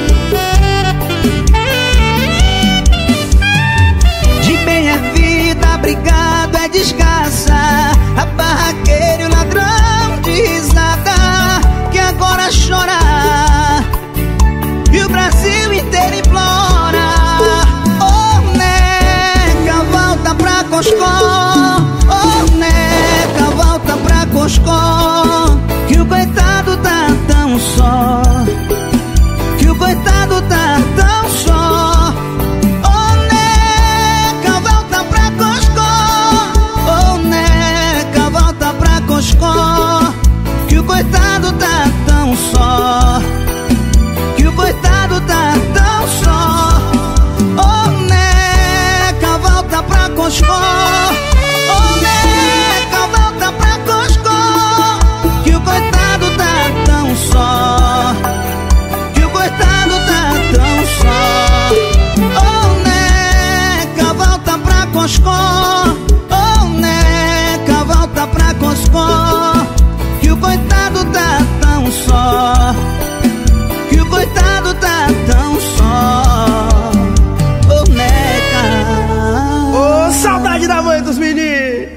De bem é vida, brigado é desgraça. A barraqueira e o ladrão de risada que agora chora. E o Brasil inteiro implora. Ô Neca, volta pra Coscó. Ô Neca, volta pra Coscó. Que o coitado tá tão só. Que o coitado tá tão só. Ô Neca, volta pra Coscó. Ô Neca, volta pra Coscó. Que o coitado tá tão só. Que o coitado tá tão só. Ô Neca, volta pra Coscó. Ô Neca, volta pra Coscó. Que o coitado tá tão só. Que o coitado tá tão só. Ô Neca, volta pra Coscó. Ô Neca, volta pra Coscó. Que o coitado tá tão só. Que o coitado tá tão só. Ô Neca. Ô, saudade da mãe dos meninos.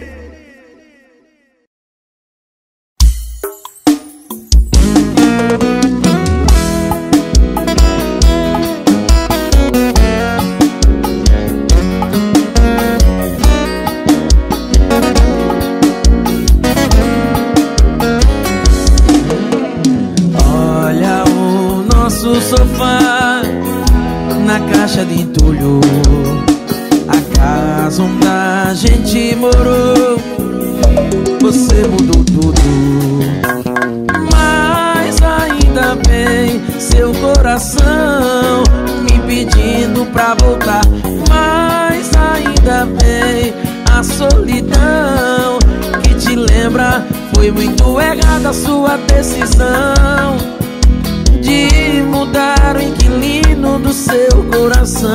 Olha o nosso sofá na caixa de entulho, a casa onde a gente morou. Você mudou tudo, mas ainda bem seu coração me pedindo pra voltar. Mas ainda bem a solidão que te lembra. Foi muito errada a sua decisão de mudar o inquilino do seu coração.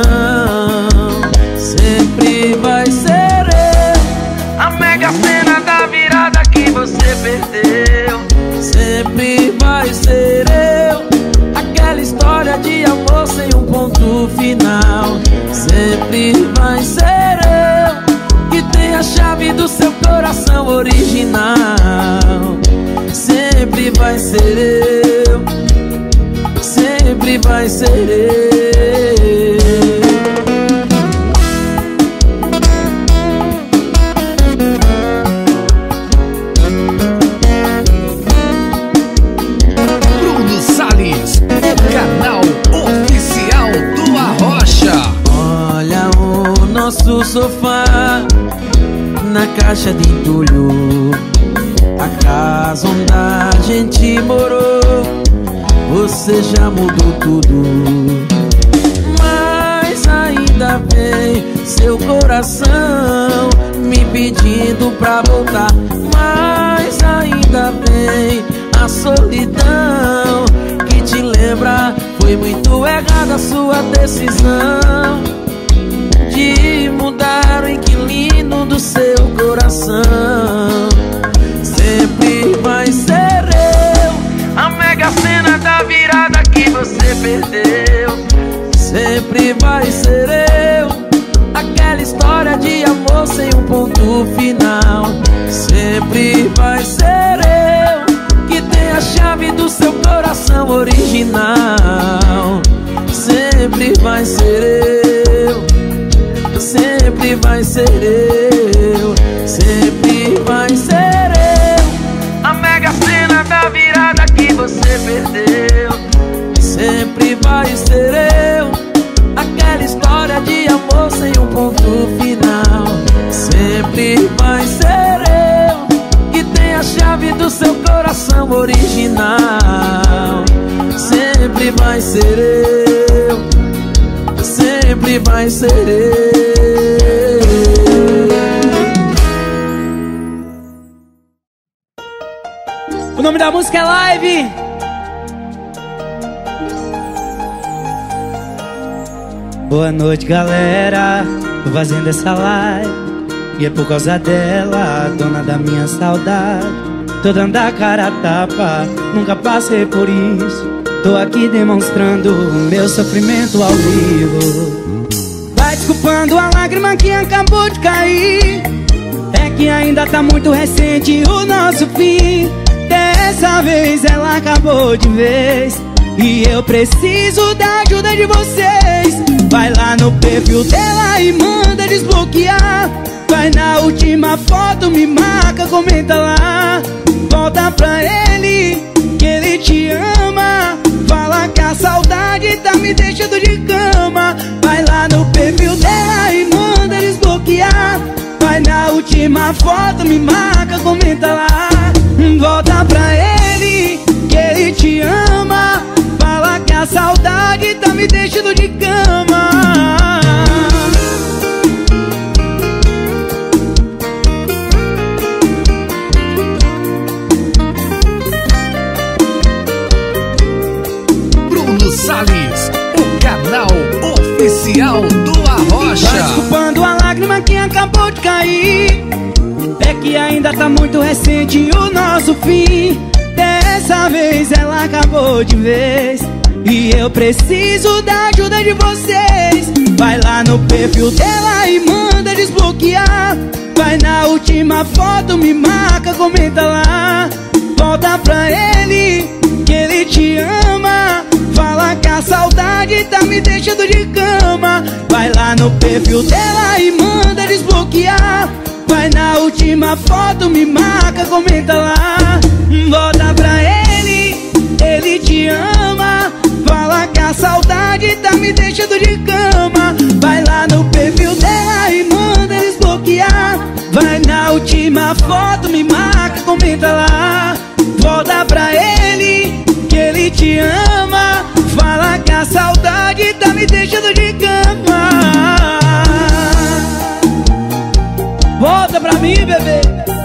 Sempre vai ser eu a mega cena da virada que você perdeu. Sempre vai ser eu aquela história de amor sem um ponto final. Sempre vai ser eu que tem a chave do seu coração original. Sempre vai ser eu. Sempre vai ser eu. Bruno Salles, o canal oficial do Arrocha. Olha o nosso sofá na caixa de entulho, a casa onde a gente morou. você já mudou tudo. Mas ainda vem seu coração me pedindo pra voltar. Mas ainda vem a solidão que te lembra. Foi muito errada a sua decisão de mudar o inquilino do seu coração. Sempre vai ser eu a mega cena da virada que você perdeu. Sempre vai ser eu aquela história de amor sem um ponto final. Sempre vai ser eu que tem a chave do seu coração original. Sempre vai ser eu. Sempre vai ser eu. Sempre vai ser eu a mega cena da virada que você perdeu. Sempre vai ser eu aquela história de amor sem um ponto final. Sempre vai ser eu que tem a chave do seu coração original. Sempre vai ser eu. Sempre vai ser eu. O nome da música é Live. Boa noite, galera. Tô fazendo essa live e é por causa dela, dona da minha saudade. Tô dando a cara a tapa, nunca passei por isso. Tô aqui demonstrando o meu sofrimento ao vivo. Vai desculpando a lágrima que acabou de cair. É que ainda tá muito recente o nosso fim. Dessa vez ela acabou de vez e eu preciso da ajuda de vocês. Vai lá no perfil dela e manda desbloquear. Vai na última foto, me marca, comenta lá. Volta pra ele, que ele te ama. Fala que a saudade tá me deixando de cama. Vai lá no perfil dela e manda desbloquear. Vai na última foto, me marca, comenta lá. Volta pra ele, que ele te ama. Fala que a saudade tá me deixando de cama. Bruno Salles, o canal oficial do Arrocha. Vai desculpando a lágrima que acabou de cair. É que ainda tá muito recente o nosso fim. Dessa vez ela acabou de vez e eu preciso da ajuda de vocês. Vai lá no perfil dela e manda desbloquear. Vai na última foto, me marca, comenta lá. Volta pra ele, que ele te ama. Fala que a saudade tá me deixando de cama. Vai lá no perfil dela e manda desbloquear. Vai na última foto, me marca, comenta lá. Volta pra ele te ama. Fala que a saudade tá me deixando de cama. Vai lá no perfil dela e manda desbloquear. Vai na última foto, me marca, comenta lá. Volta pra ele, que ele te ama. Fala que a saudade tá me deixando de cama. Volta pra mim, bebê.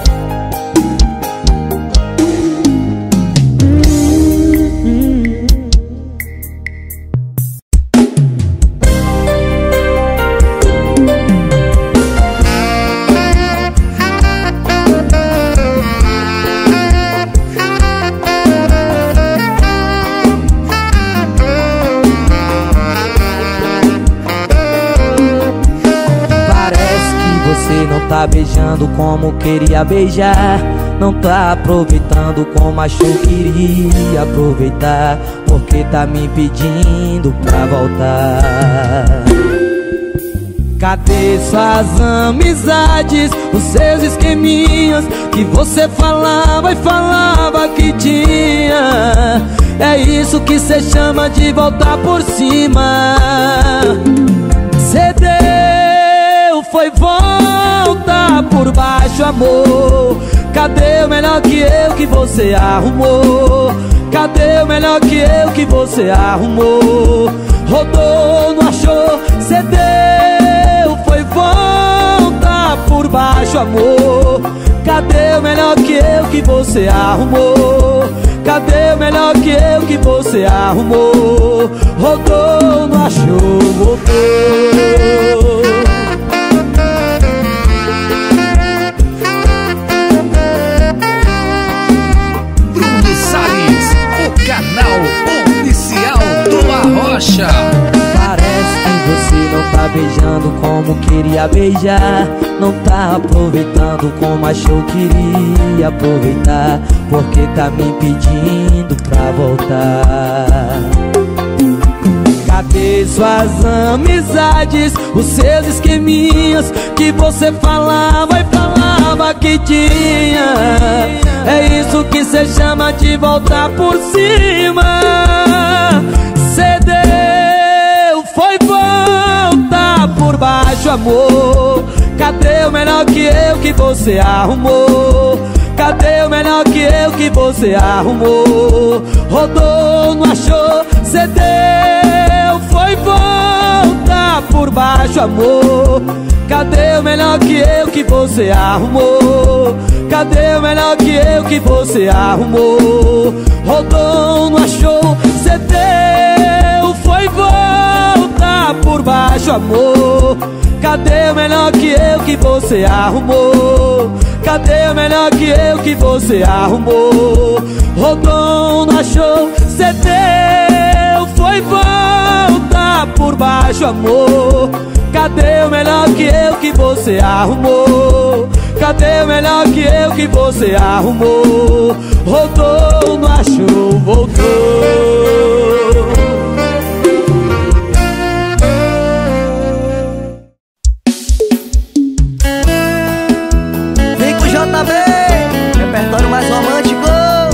Não tá beijando como queria beijar. Não tá aproveitando como achou que iria aproveitar. Porque tá me pedindo pra voltar. Cadê suas amizades, os seus esqueminhas que você falava e falava que tinha? É isso que cê chama de voltar por cima. Cê deu, foi voltar por baixo, amor. Cadê o melhor que eu que você arrumou? Cadê o melhor que eu que você arrumou? Rodou, não achou, cedeu, foi volta por baixo, amor. Cadê o melhor que eu que você arrumou? Cadê o melhor que eu que você arrumou? Rodou, não achou, voltou. Bruno Salles, o canal oficial do Arrocha. Parece que você não tá beijando como queria beijar, não tá aproveitando como achou que iria aproveitar, porque tá me pedindo pra voltar. Cadê suas amizades, os seus esqueminhas que você falava e falava que tinha? É isso que cê chama de voltar por cima. Cedeu, foi voltar por baixo, amor. Cadê o melhor que eu que você arrumou? Cadê o melhor que eu que você arrumou? Rodou, não achou, cedeu, foi voltar por baixo, amor. Cadê o melhor que eu que você arrumou? Cadê o melhor que eu que você arrumou? Rodou, não achou, cedeu, foi voltar por baixo, amor. Cadê o melhor que eu que você arrumou? Cadê o melhor que eu que você arrumou? Rodou, não achou, cedeu, foi voltar por baixo, amor. Cadê o melhor que eu que você arrumou? Cadê o melhor que eu que você arrumou? Rodou, não achou, voltou. Repertório mais romântico.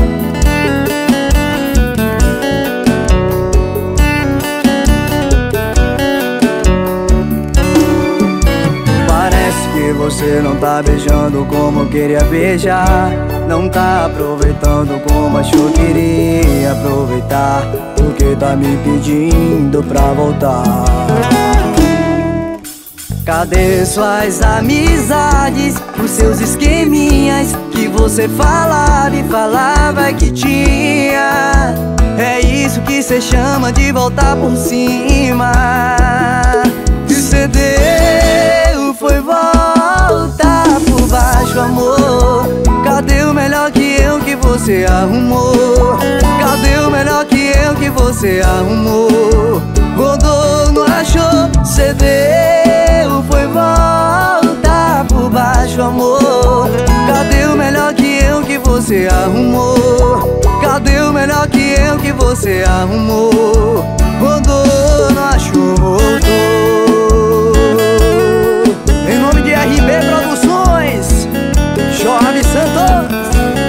Parece que você não tá beijando como queria beijar, não tá aproveitando como achou que iria aproveitar, porque tá me pedindo pra voltar. Cadê suas amizades, os seus esqueminhas que você falava e falava que tinha? É isso que cê chama de voltar por cima. E cedeu, foi voltar por baixo, amor. Cadê o melhor que eu que você arrumou? Cadê o melhor que eu que você arrumou? Rodou, não achou, cedeu, foi voltar por baixo, amor. Cadê o melhor que eu que você arrumou? Cadê o melhor que eu que você arrumou? Rodou, não achou, voltou. Em nome de RB Produções, Jorge Santos.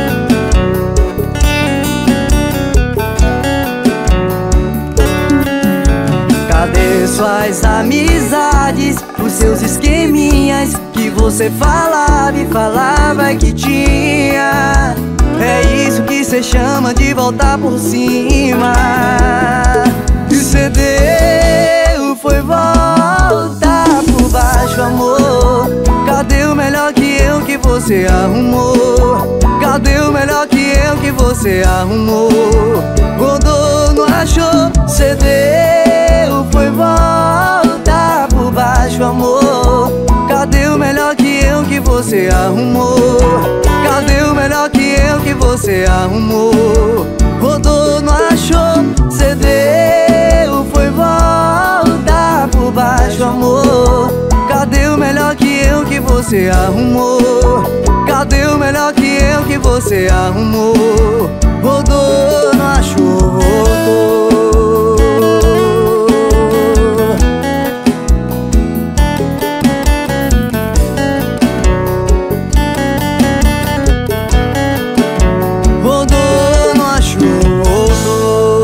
Cadê suas amizades, os seus esqueminhas que você falava e falava que tinha? É isso que cê chama de voltar por cima. E cedeu, foi voltar por baixo, amor. Cadê o melhor que eu que você arrumou? Cadê o melhor que eu que você arrumou? Rodou, não achou, cedeu, foi voltar por baixo, amor. Cadê o melhor que eu que você arrumou? Cadê o melhor que eu que você arrumou? Rodou, não achou, cedeu, foi voltar por baixo, amor. Cadê o melhor que eu que você arrumou? Cadê o melhor que eu que você arrumou? Rodou, não achou, voltou. Rodou, não achou, voltou.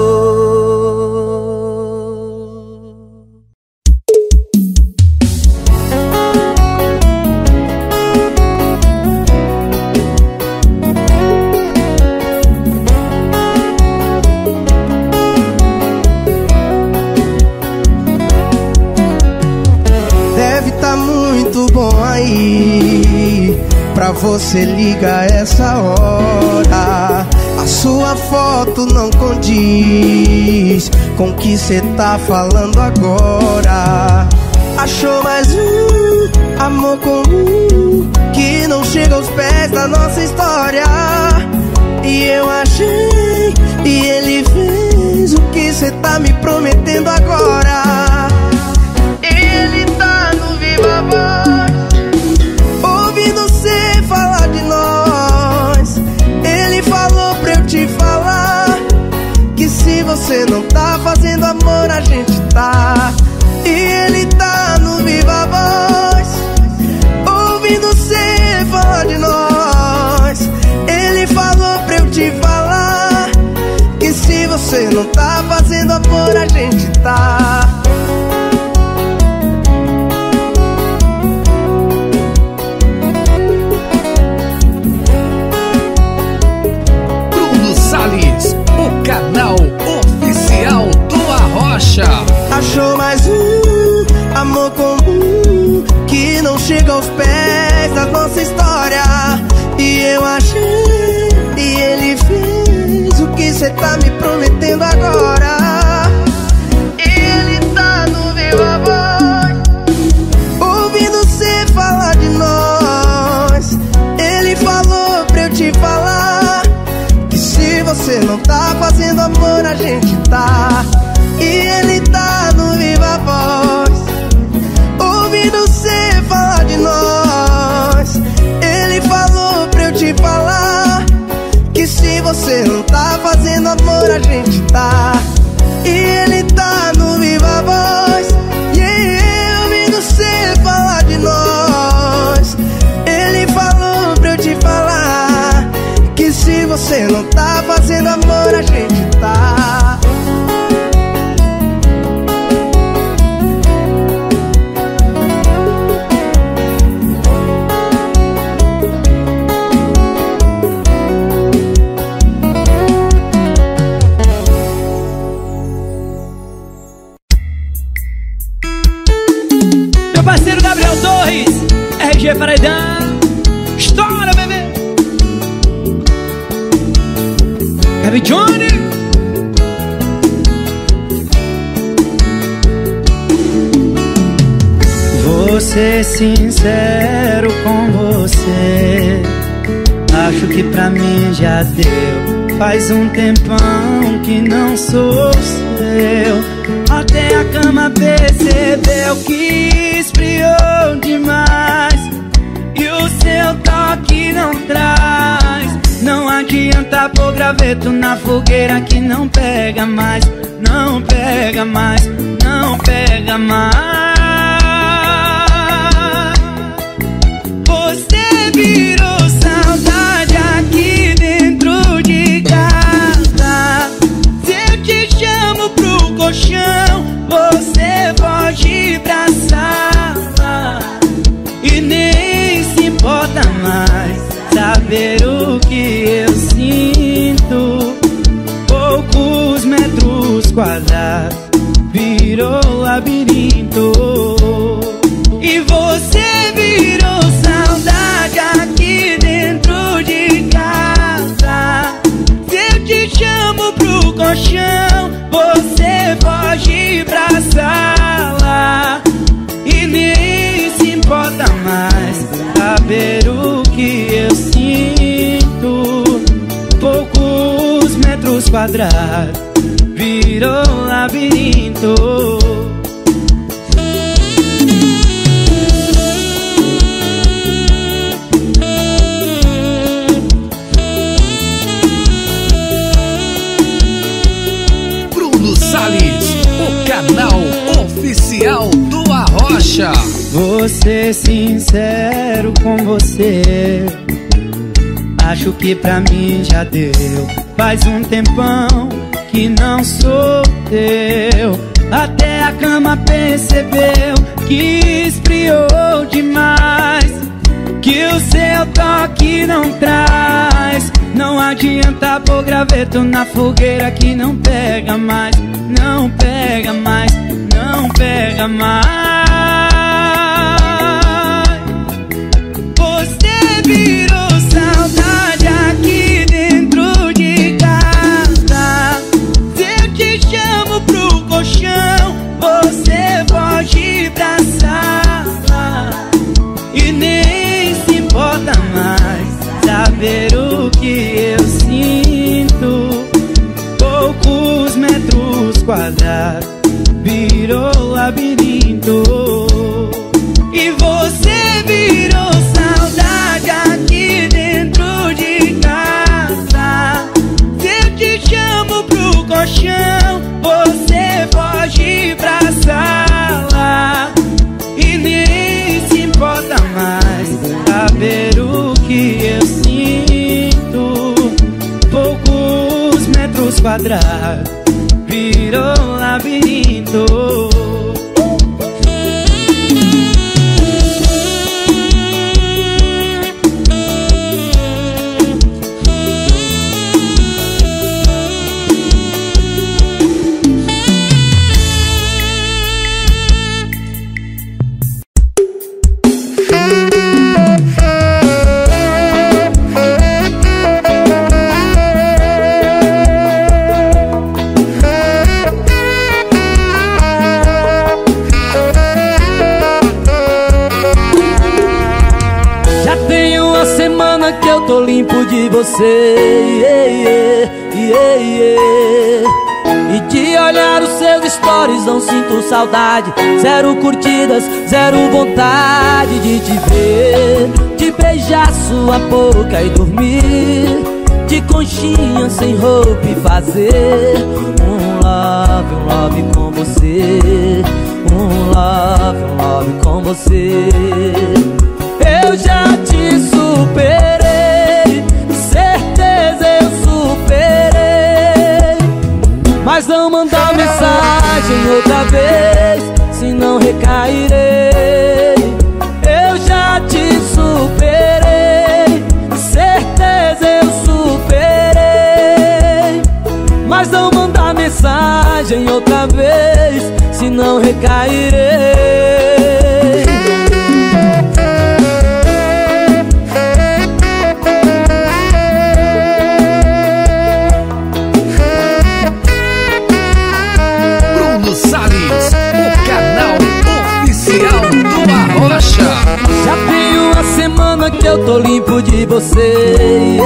bom aí pra você ligar essa hora. A sua foto não condiz com o que cê tá falando agora. Achou mais um amor comum que não chega aos pés da nossa história. E eu achei, e ele fez o que cê tá me prometendo agora. E ele tá no Viva Voz, ouvindo cê falar de nós. Ele falou pra eu te falar que se você não tá fazendo amor, a gente tá. E ele tá no Viva Voz, ouvindo cê falar de nós. Ele falou pra eu te falar que se você não tá fazendo amor, a gente tá. Bruno Salles, o canal oficial do Arrocha. Achou mais um amor comum que não chega aos pés da nossa história. E eu achei, e ele fez o que cê tá me prometendo agora. E ele tá no Viva Voz, ouvindo cê falar de nós. Ele falou pra eu te falar que se você não tá fazendo amor, a gente tá. E ele tá no Viva Voz, ouvindo cê falar de nós. Ele falou pra eu te falar que se você não tá fazendo amor, a gente tá. E ele tá no Viva Voz, ouvindo cê falar de nós. Ele falou pra eu te falar que se você não tá fazendo amor, a gente tá. Parceiro Gabriel Torres, RG Paredão, estoura, bebê. Gabi Johnny. Vou ser sincero com você, acho que pra mim já deu. Faz um tempão que não sou seu. Até a cama percebeu que esfriou demais e o seu toque não traz. Não adianta pôr graveto na fogueira que não pega mais. Não pega mais, não pega mais. Você virou saudade aqui dentro de casa. Se eu te chamo pro colchão, você foge pra sala e nem se importa mais saber o que eu sinto. Poucos metros quadrados virou labirinto. E você virou saudade aqui dentro de casa. Se eu te chamo pro colchão, você foge pra sala e nem se importa mais saber o que eu sinto. Poucos metros quadrados virou labirinto. Bruno Salles, o canal oficial do Arrocha. Vou ser sincero com você, acho que pra mim já deu. Faz um tempão que não sou teu. Até a cama percebeu que esfriou demais, que o seu toque não traz. Não adianta pôr graveto na fogueira que não pega mais. Não pega mais, não pega mais. você foge pra sala e nem se importa mais saber o que eu sinto. Poucos metros quadrados virou labirinto, e você virou saudade aqui dentro de casa. Se eu te chamo pro colchão, você foge pra sala e nem se importa mais saber o que eu sinto. Poucos metros quadrados virou labirinto. Tô limpo de você, e de olhar os seus stories não sinto saudade. Zero curtidas, zero vontade de te ver, de beijar sua boca e dormir de conchinha sem roupa e fazer um love com você, um love com você. Eu já te superei, certeza eu superei, mas não mandar mensagem outra vez, senão recairei. Eu já te superei, certeza eu superei, mas não mandar mensagem outra vez, senão recairei. Salles, o canal oficial do Arrocha. Já tem uma semana que eu tô limpo de você,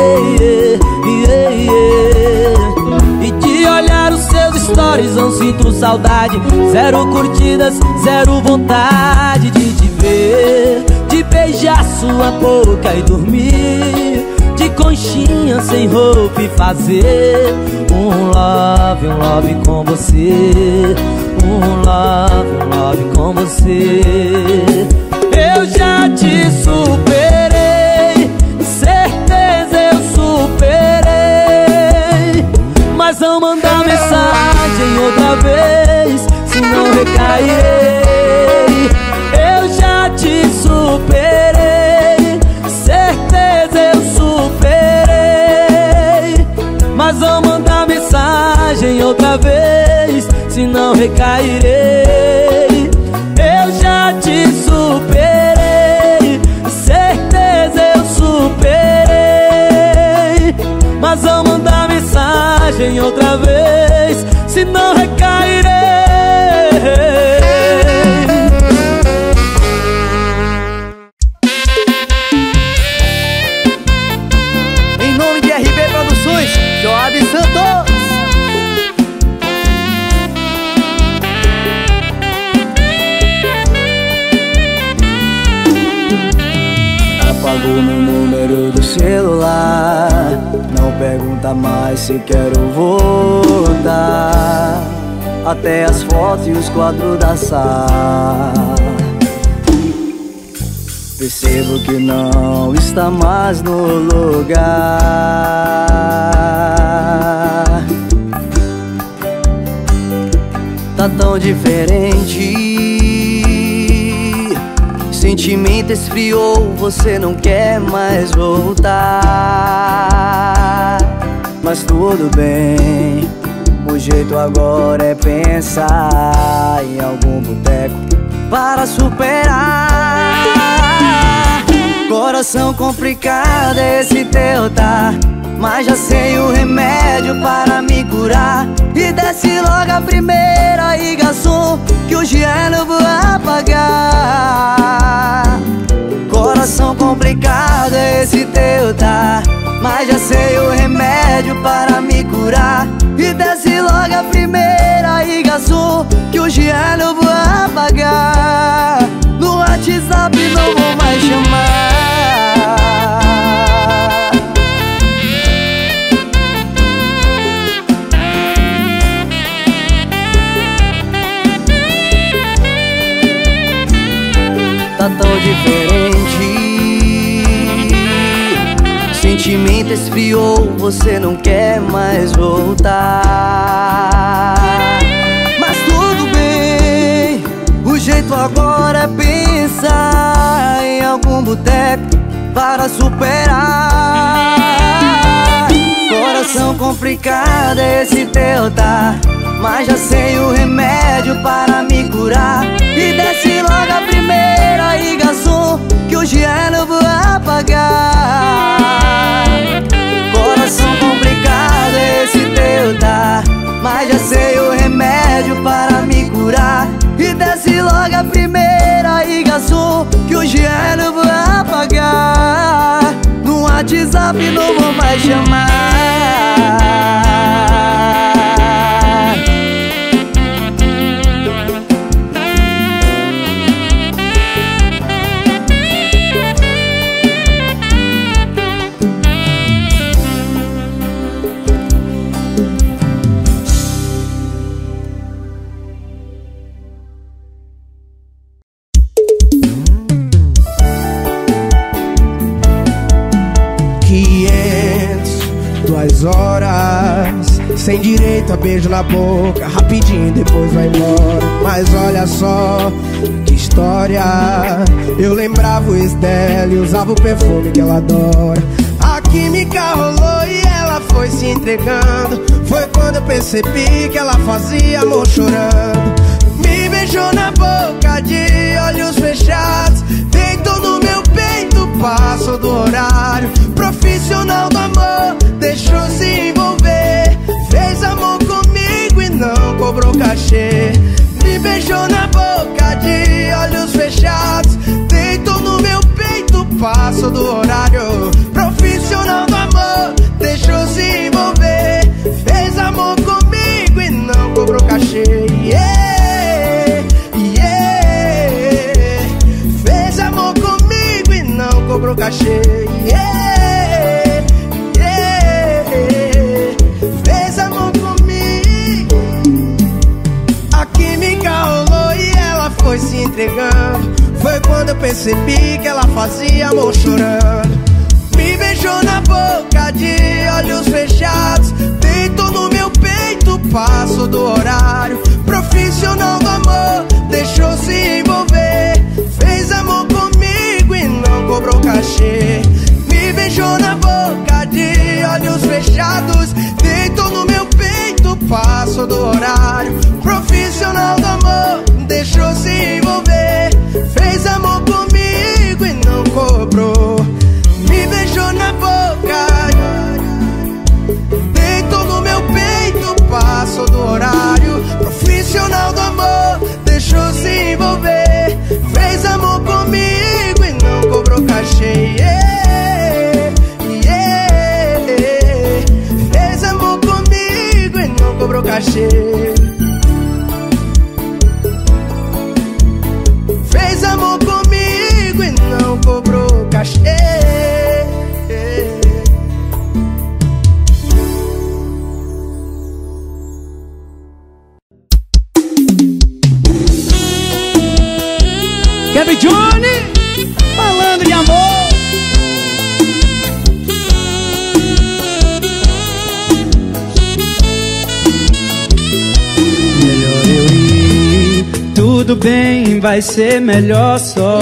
e de olhar os seus stories não sinto saudade. Zero curtidas, zero vontade de te ver, de beijar sua boca e dormir de conchinha sem roupa e fazer um love com você, um love com você. Eu já te superei, certeza eu superei, mas não mandar mensagem outra vez, senão recairei. Eu já te superei, certeza eu superei, mas não mandar mensagem outra vez, senão recairei. Eu já te superei, certeza eu superei, mas não mandar mensagem outra vez, senão recairei. Em nome de RB Produções, Joab Santos. Apagou meu número do celular, não pergunta mais se quero voltar. Até as fotos e os quadros da sala, percebo que não está mais no lugar. Tá tão diferente, sentimento esfriou, você não quer mais voltar. Mas tudo bem, o jeito agora é pensar em algum boteco para superar. Coração complicado é esse teu, tá? Mas já sei o remédio para me curar. E desce logo a primeira aí, garçom, que hoje eu não vou apagar. Coração complicado é esse teu, tá? Mas já sei o remédio para me curar. E desce logo a primeira aí, garçom, que hoje eu não vou apagar. No WhatsApp não vou mais chamar. Tá tão diferente, sentimento esfriou, você não quer mais voltar. Mas tudo bem, o jeito agora é pensar em algum boteco para superar. Coração complicado é esse teu, tá? Mas já sei o remédio para me curar. E desce logo a primeira aí, garçom, que hoje eu não vou apagar. Coração complicado é esse teu, tá? Mas já sei o remédio para me curar. E desce logo a primeira aí, garçom, que hoje eu não vou apagar. No WhatsApp não vou mais chamar. Horas sem direito a beijo na boca, rapidinho depois vai embora. Mas olha só que história. Eu lembrava o ex dela e usava o perfume que ela adora. A química rolou e ela foi se entregando. Foi quando eu percebi que ela fazia amor chorando. Me beijou na boca de olhos fechados, deitou no meu peito, passou do horário. Profissional do amor, deixou se envolver. Fez amor comigo e não cobrou cachê. Me beijou na boca de olhos fechados, deitou no meu peito, passou do horário. Profissional do amor, deixou se envolver. Fez amor comigo e não cobrou cachê. Yeah, yeah. Fez amor comigo e não cobrou cachê. Yeah. Foi se entregando. Foi quando eu percebi que ela fazia amor chorando. Me beijou na boca de olhos fechados, deitou no meu peito, passou do horário. Profissional do amor, deixou se envolver. Fez amor comigo e não cobrou cachê. Me beijou na boca de olhos fechados, deitou no meu peito, passou do horário. Profissional do amor, deixou se envolver. Fez amor comigo e não cobrou. Me beijou na boca, deitou no meu peito, passou do horário. Profissional do amor, deixou se envolver. Fez amor comigo e não cobrou cachê. Yeah, yeah. Fez amor comigo e não cobrou cachê. Fez amor comigo e não cobrou cachê. Kevin Johnny, falando de amor. Melhor eu ir, tudo bem, vai ser melhor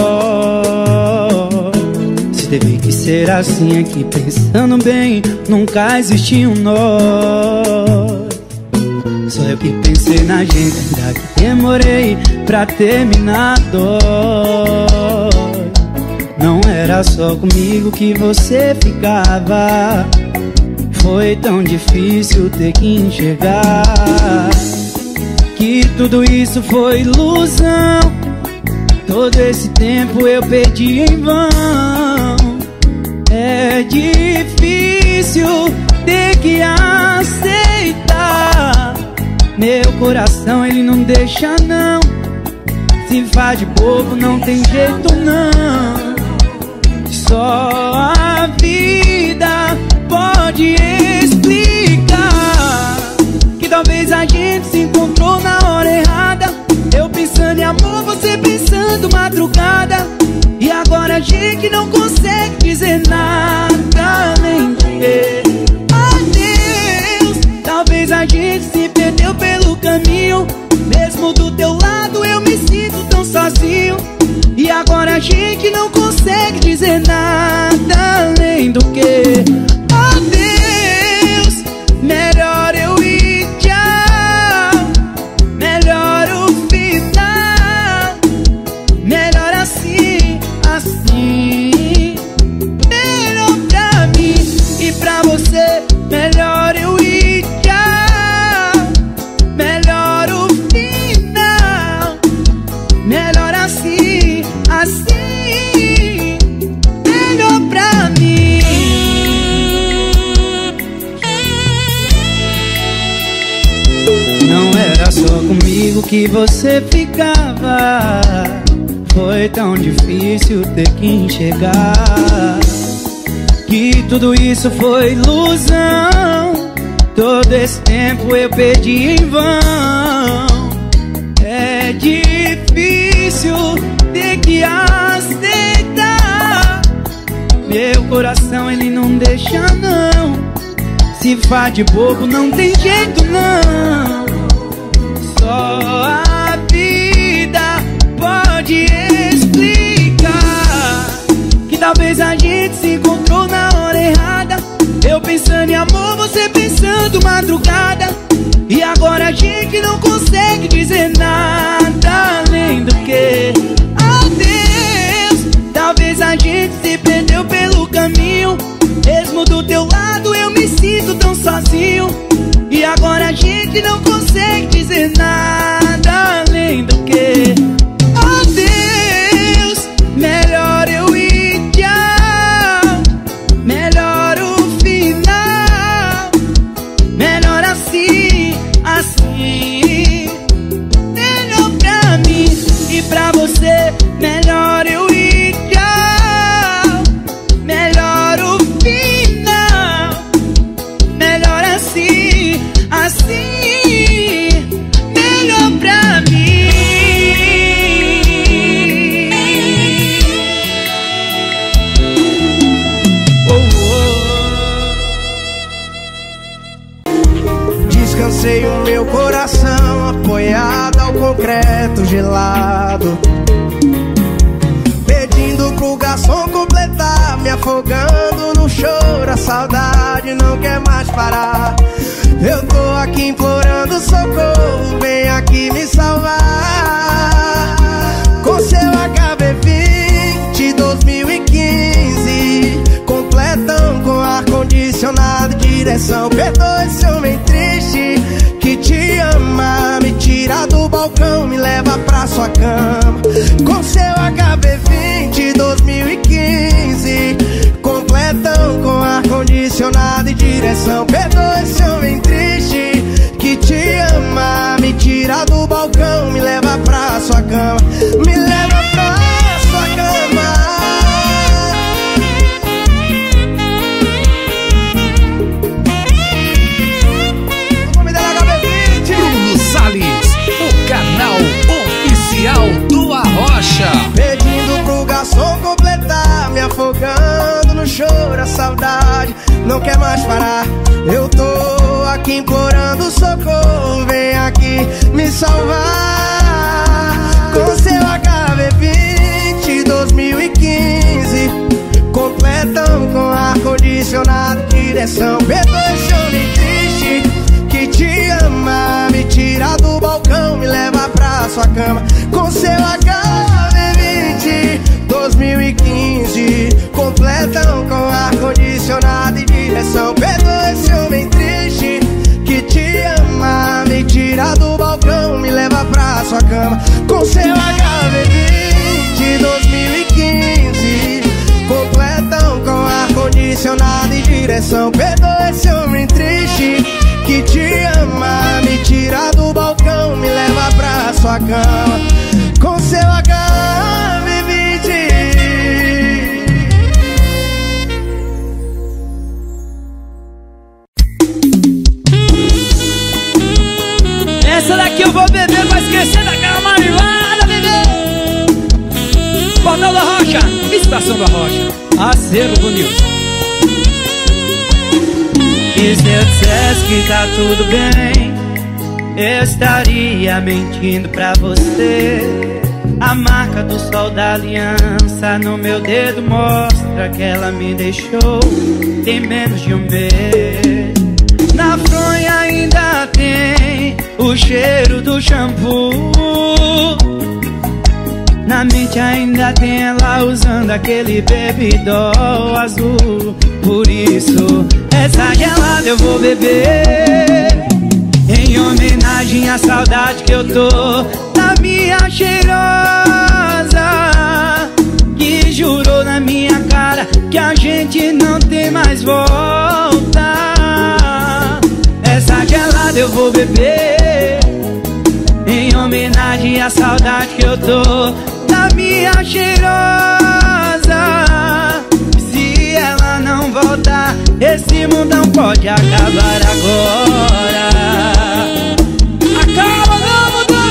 só. Se teve que ser assim aqui, pensando bem, nunca existiu um nós. Só eu que pensei na gente, ainda que demorei pra terminar a dor. Não era só comigo que você ficava. Foi tão difícil ter que enxergar que tudo isso foi ilusão. Todo esse tempo eu perdi em vão. É difícil ter que aceitar. Meu coração ele não deixa não. Se faz de bobo não tem jeito não. Só a vida pode explicar que talvez a gente se encontrou na hora errada. Eu pensando em amor, você pensando madrugada. E agora a gente não consegue dizer nada, nem dizer adeus. Talvez a gente se perdeu pelo caminho. Mesmo do teu lado eu me sinto tão sozinho. E agora a gente não consegue dizer nada além do que adeus. Melhor eu ir, tchau. Melhor o final. Melhor assim, assim. Melhor pra mim e pra você. Melhor eu ir, tchau. Melhor o final. Melhor assim, assim. Melhor pra mim. Não era só comigo que você ficava. Foi tão difícil ter que enxergar que tudo isso foi ilusão. Todo esse tempo eu perdi em vão. É difícil ter que aceitar. Meu coração ele não deixa não. Se faz de bobo não tem jeito não. Só a vida pode explicar que talvez a gente se encontrou na hora errada. Eu pensando em amor, você pensando madrugada. E agora a gente não consegue dizer nada além do que adeus. Talvez a gente se perdeu pelo caminho. Mesmo do teu lado eu me sinto tão sozinho. E agora a gente não consegue dizer nada além do que adeus. Melhor eu ir, tchau. Melhor o final. Melhor assim, assim. Melhor pra mim e pra você. Melhor eu ir, tchau. Melhor o final. Melhor assim, assim. Melhor pra mim. Descansei o meu coração apoiado ao concreto gelado, pedindo pro garçom completar, me afogando no choro. A saudade não quer mais parar. Eu tô aqui implorando socorro, vem aqui me salvar. Com seu HB20 2015, completão com ar-condicionado e direção. Perdoe esse homem triste que te ama, me tira do balcão, me leva pra sua cama. Com seu HB20 2015, completão com ar-condicionado e direção. Perdoe esse homem triste que te ama, me tira do balcão, me leva pra sua cama. Me leva pra sua cama. Bruno Salles, o canal oficial do Arrocha. Pedindo pro garçom completar, me afogando no choro. A saudade não quer mais parar. Eu tô aqui implorando socorro, vem aqui me salvar. Com seu HB20 2015, completão com ar-condicionado e direção. Perdoe esse homem triste que te ama, me tira do balcão, me leva pra sua cama. Com seu HB20 2015, completão com ar-condicionado e direção. Perdoa esse homem triste que te ama, me tira do balcão, me leva pra sua cama com seu HB20 2015. Completão com ar-condicionado e direção. Perdoa esse homem triste que te ama, me tira do balcão, me leva pra sua cama com seu HB20. Essa daqui eu vou beber pra esquecer daquela marilada, bebê. Portal da Rocha, Estação da Rocha, Acervo News. E se eu dissesse que tá tudo bem, eu estaria mentindo pra você. A marca do sol da aliança no meu dedo mostra que ela me deixou tem menos de um mês. Na fronha ainda tem o cheiro do shampoo. Na mente ainda tem ela usando aquele baby doll azul. Por isso, essa gelada eu vou beber em homenagem à saudade que eu tô da minha cheirosa, que jurou na minha cara que a gente não tem mais volta. Essa gelada eu vou beber em homenagem à saudade que eu tô da minha cheirosa. Se ela não voltar, esse mundão pode acabar agora. Acaba não, mundão!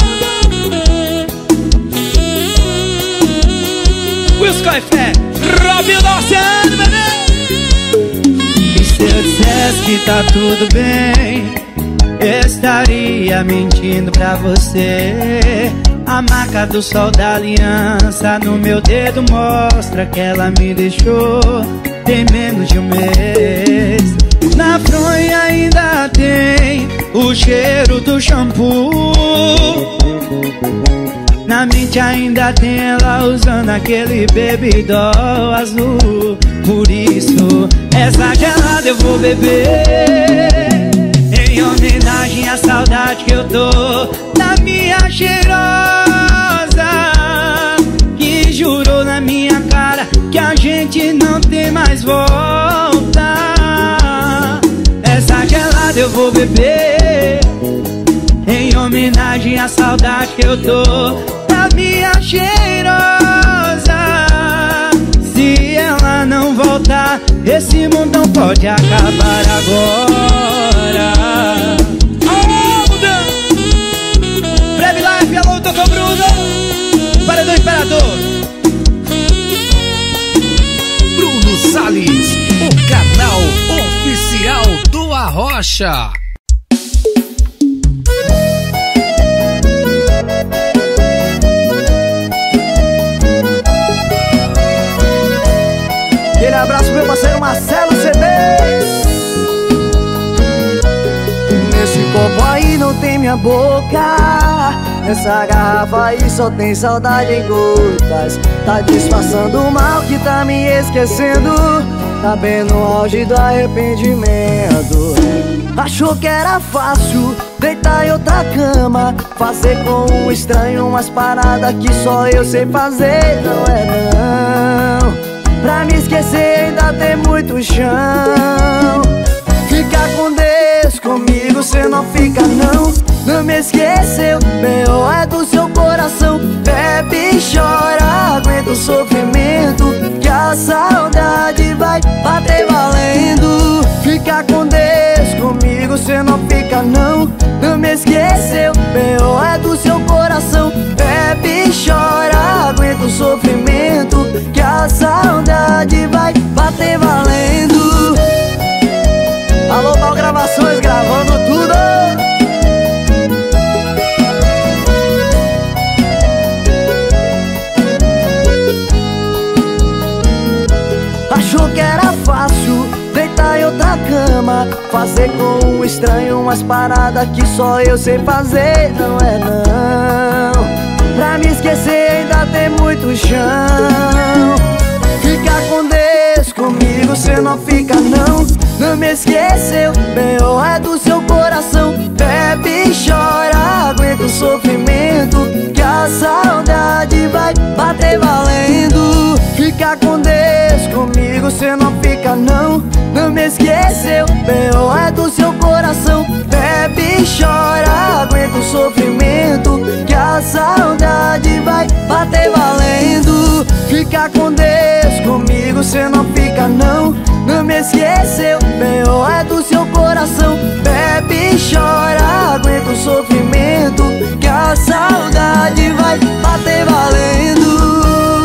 Wilson Fé, Robinho do Oceano, bebê! E se eu dissesse que tá tudo bem, eu estaria mentindo pra você. A marca do sol da aliança no meu dedo mostra que ela me deixou tem menos de um mês. Na fronha ainda tem o cheiro do shampoo. Na mente ainda tem ela usando aquele baby doll azul. Por isso, essa gelada eu vou beber em homenagem à saudade que eu tô da minha cheirosa, que jurou na minha cara que a gente não tem mais volta. Essa gelada eu vou beber em homenagem à saudade que eu tô da minha cheirosa. Se ela não voltar, esse mundão pode acabar agora. Alô, mundão! Breve Life, alô, Dr. Bruno! Paredão Imperador! Bruno Salles, o canal oficial do Arrocha. Aquele abraço pro meu parceiro Marcelo CDs. Nesse copo aí não tem minha boca, nessa garrafa aí só tem saudade em gotas. Tá disfarçando o mal que tá me esquecendo, tá bem no auge do arrependimento. Achou que era fácil deitar em outra cama, fazer com um estranho umas paradas que só eu sei fazer. Não é não, pra me esquecer ainda tem muito chão. Fica com Deus, comigo cê não fica não. Não me esqueceu, B.O. é do seu coração. Bebe e chora, aguenta o sofrimento, que a saudade vai bater valendo. Fica com Deus, comigo cê não fica não. Não me esqueceu, B.O. é do seu coração. Bebe e chora, aguenta o sofrimento, que a saudade vai bater valendo. Alô, Mal Gravações, gravando tudo. Achou que era fácil deitar em outra cama, fazer com um estranho umas paradas que só eu sei fazer. Não é não, pra me esquecer ainda tem muito chão. Fica com Deus, comigo comigo cê não fica não. Não me esqueceu, B.O. é do seu coração. Bebe e chora, aguenta o sofrimento, que a saudade vai bater valendo. Fica com Deus, comigo cê não fica não. Não me esqueceu, B.O. é do seu coração. Bebe e chora, aguenta o sofrimento, que a saudade vai bater valendo. Fica com Deus, comigo cê não fica não. Não me esqueceu, B.O. é do seu coração. Bebe e chora, aguenta o sofrimento, que a saudade vai bater valendo.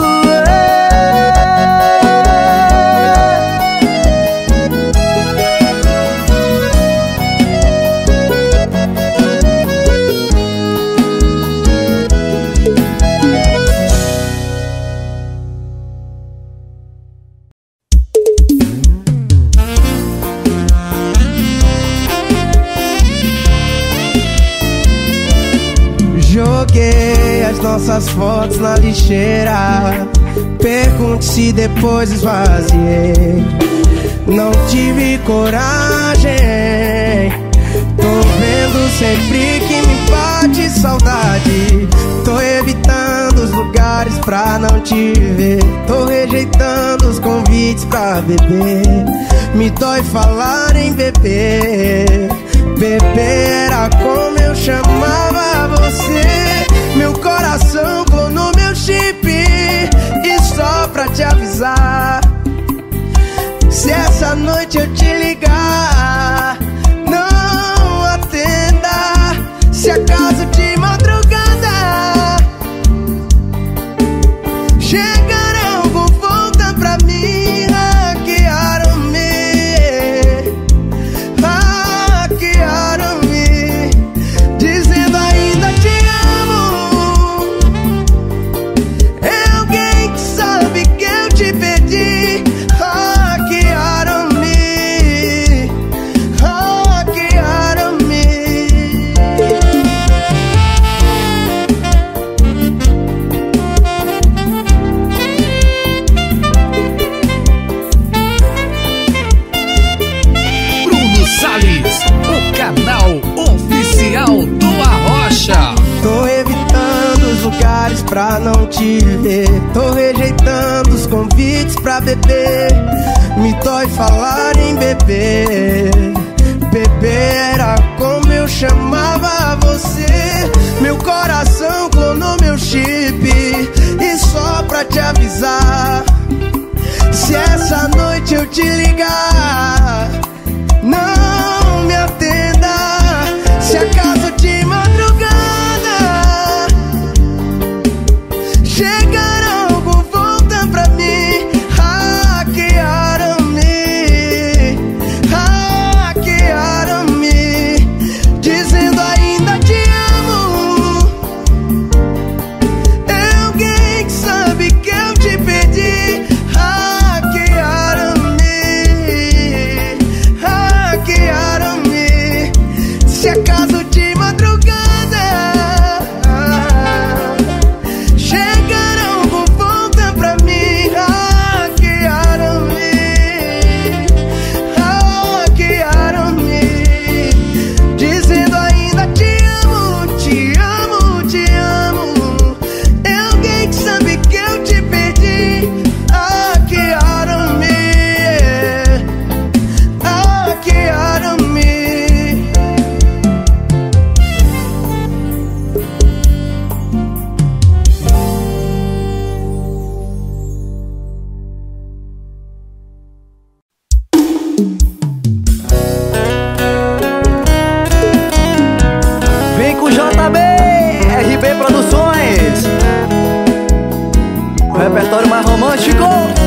Joguei as nossas fotos na lixeira. Pergunte se depois esvaziei. Não tive coragem. Tô vendo sempre que me bate saudade. Tô evitando os lugares pra não te ver. Tô rejeitando os convites pra beber. Me dói falar em beber. Beber era como eu chamava você. Meu coração clonou meu chip. E só pra te avisar, se essa noite eu te ligar, não atenda. Se acaso de madrugada chegarão com volta pra mim, hackearam-me, hackearam-me, dizendo ainda te amo. É alguém que sabe que eu te perdi. Hackearam-me, hackearam-me. Bruno Salles, o canal oficial do Arrocha. Tô evitando os lugares pra não te ver. Tô rejeitando os convites pra beber. Me dói falar em beber. Beber era como eu chamava você. Meu coração clonou meu chip. E só pra te avisar, se essa noite eu te ligar, não me atenda. Se acaso de madrugada chegarão com volta pra mim, hackearam-me, hackearam-me, dizendo ainda te amo. É alguém que sabe que eu te perdi. Hackearam-me, hackearam-me. Se acaso de madrugada chegarão com volta pra mim, hackearam-me, hackearam-me, dizendo ainda te amo, te amo, te amo. É alguém que sabe que eu te perdi. Hackearam-me, hackearam-me. Vem com JB, RB Produções, o repertório mais romântico.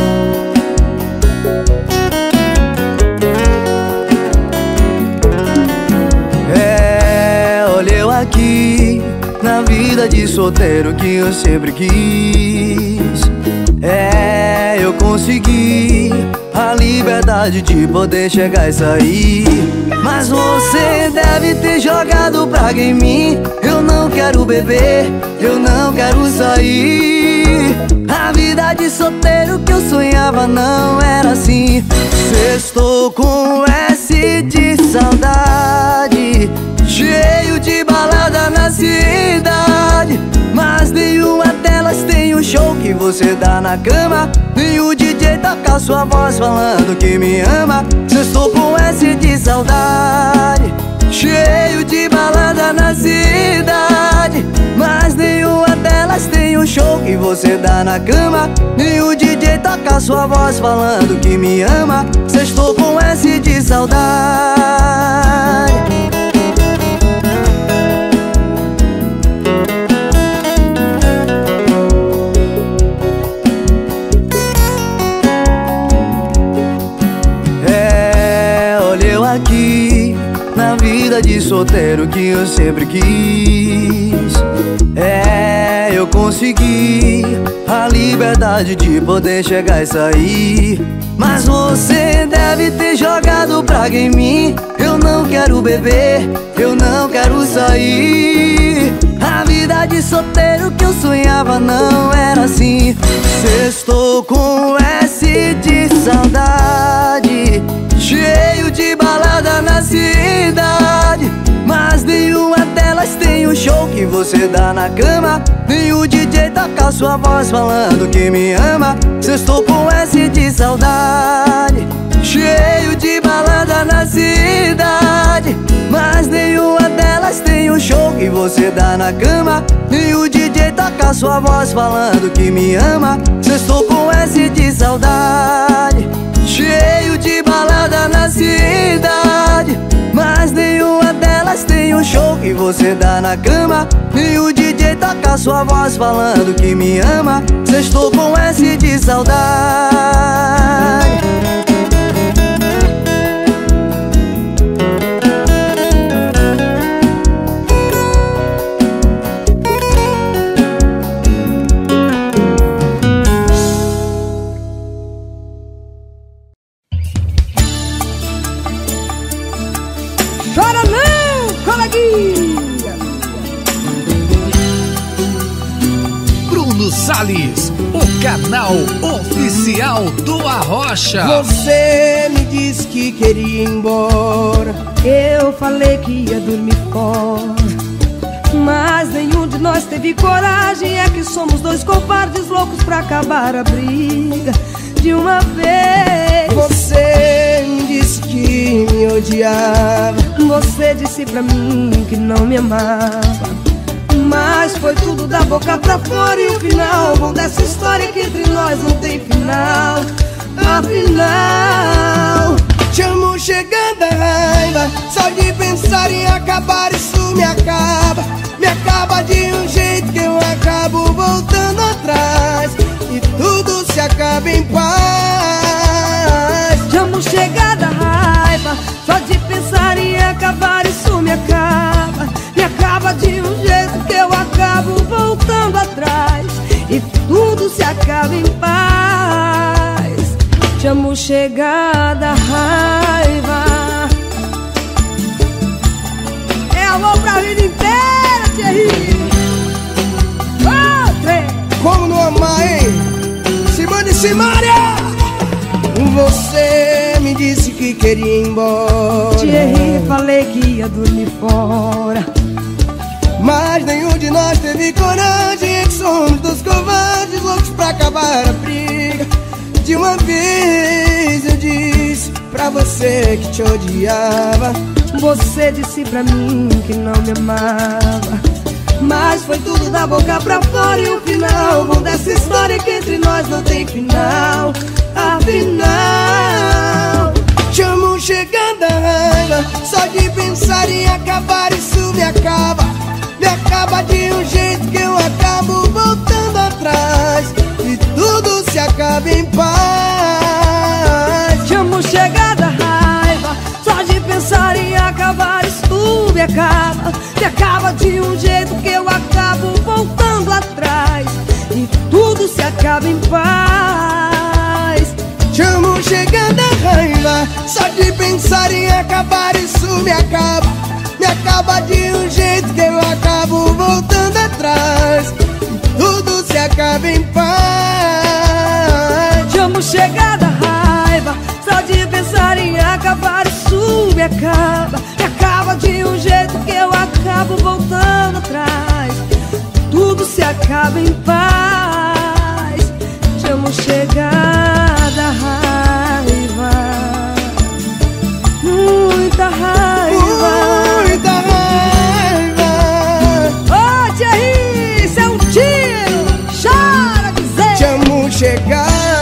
É, olha eu aqui na vida de solteiro que eu sempre quis. É, eu consegui a liberdade de poder chegar e sair. Mas você deve ter jogado praga em mim. Eu não quero beber, eu não quero sair. A vida vida de solteiro que eu sonhava não era assim. Sextou com S de saudade, cheio de balada na cidade, mas nenhuma delas tem o show que você dá na cama. Nem o DJ toca sua voz falando que me ama. Sextou com S de saudade, cheio de balada na cidade, mas nenhuma delas tem o show que você dá na cama. Nem o DJ toca sua voz falando que me ama. Sextou com S de saudade. Olha eu aqui na vida de solteiro que eu sempre quis. Eu consegui a liberdade de poder chegar e sair, mas você deve ter jogado praga em mim. Eu não quero beber, eu não quero sair. A vida de solteiro que eu sonhava não era assim. Sextou com S de saudade, cheio de balada na cidade, mas nenhuma delas tem o show que você dá na cama. Nem o DJ toca sua voz falando que me ama. Sextou com S de saudade, cheio de balada na cidade, mas nenhuma delas tem o show que você dá na cama. Nem o DJ toca sua voz falando que me ama. Sextou com S de saudade, cheio de balada na cidade, mas nenhuma delas tem o show que você dá na cama. Nem o DJ toca sua voz falando que me ama. Sextou com S de saudade. Chora não, coleguinha! Bruno Salles, o canal oficial do Arrocha. Você me disse que queria ir embora, Eu falei que ia dormir fora, mas nenhum de nós teve coragem. É que somos dois covardes loucos pra acabar a briga de uma vez. você me disse que me odiava, Você disse pra mim que não me amava, mas foi tudo da boca pra fora. E o final bom dessa história é que entre nós não tem final. Afinal, te amo chegando a raiva, só de pensar em acabar isso me acaba. Me acaba de um jeito que eu acabo voltando atrás, e tudo se acaba em paz. te amo chegada a raiva, só de pensar em acabar isso me acaba. Me acaba de um jeito que eu acabo voltando atrás, e tudo se acaba em paz. Te amo chegada a raiva. É amor pra vida inteira, Thierry. Como não amar, hein? Simone e Simária! Você me disse que queria ir embora, Thierry, falei que ia dormir fora, mas nenhum de nós teve coragem. É que somos dos covardes loucos pra acabar a briga de uma vez. Eu disse pra você que te odiava, Você disse pra mim que não me amava, mas foi tudo da boca pra fora. E o final bom dessa história é que entre nós não tem final. Afinal, te amo chegando a raiva, só de pensar em acabar isso me acaba. Me acaba de um jeito que eu acabo voltando atrás, e tudo se acaba em paz. te amo chegada a raiva, só de pensar em acabar isso tudo me acaba. Me acaba de um jeito que eu acabo voltando atrás, e tudo se acaba em paz. Te amo chegando a raiva, só de pensar em acabar isso me acaba. Me acaba de um jeito que eu acabo voltando atrás, e tudo se acaba em paz. chamo chegar da raiva. Só de pensar em acabar isso me acaba. Me acaba de um jeito que eu acabo voltando atrás. Tudo se acaba em paz. Chamo chegar da raiva. Muita raiva. Muita raiva. Ô, Thierry, isso é um tiro. Chora dizer. Chamo chegar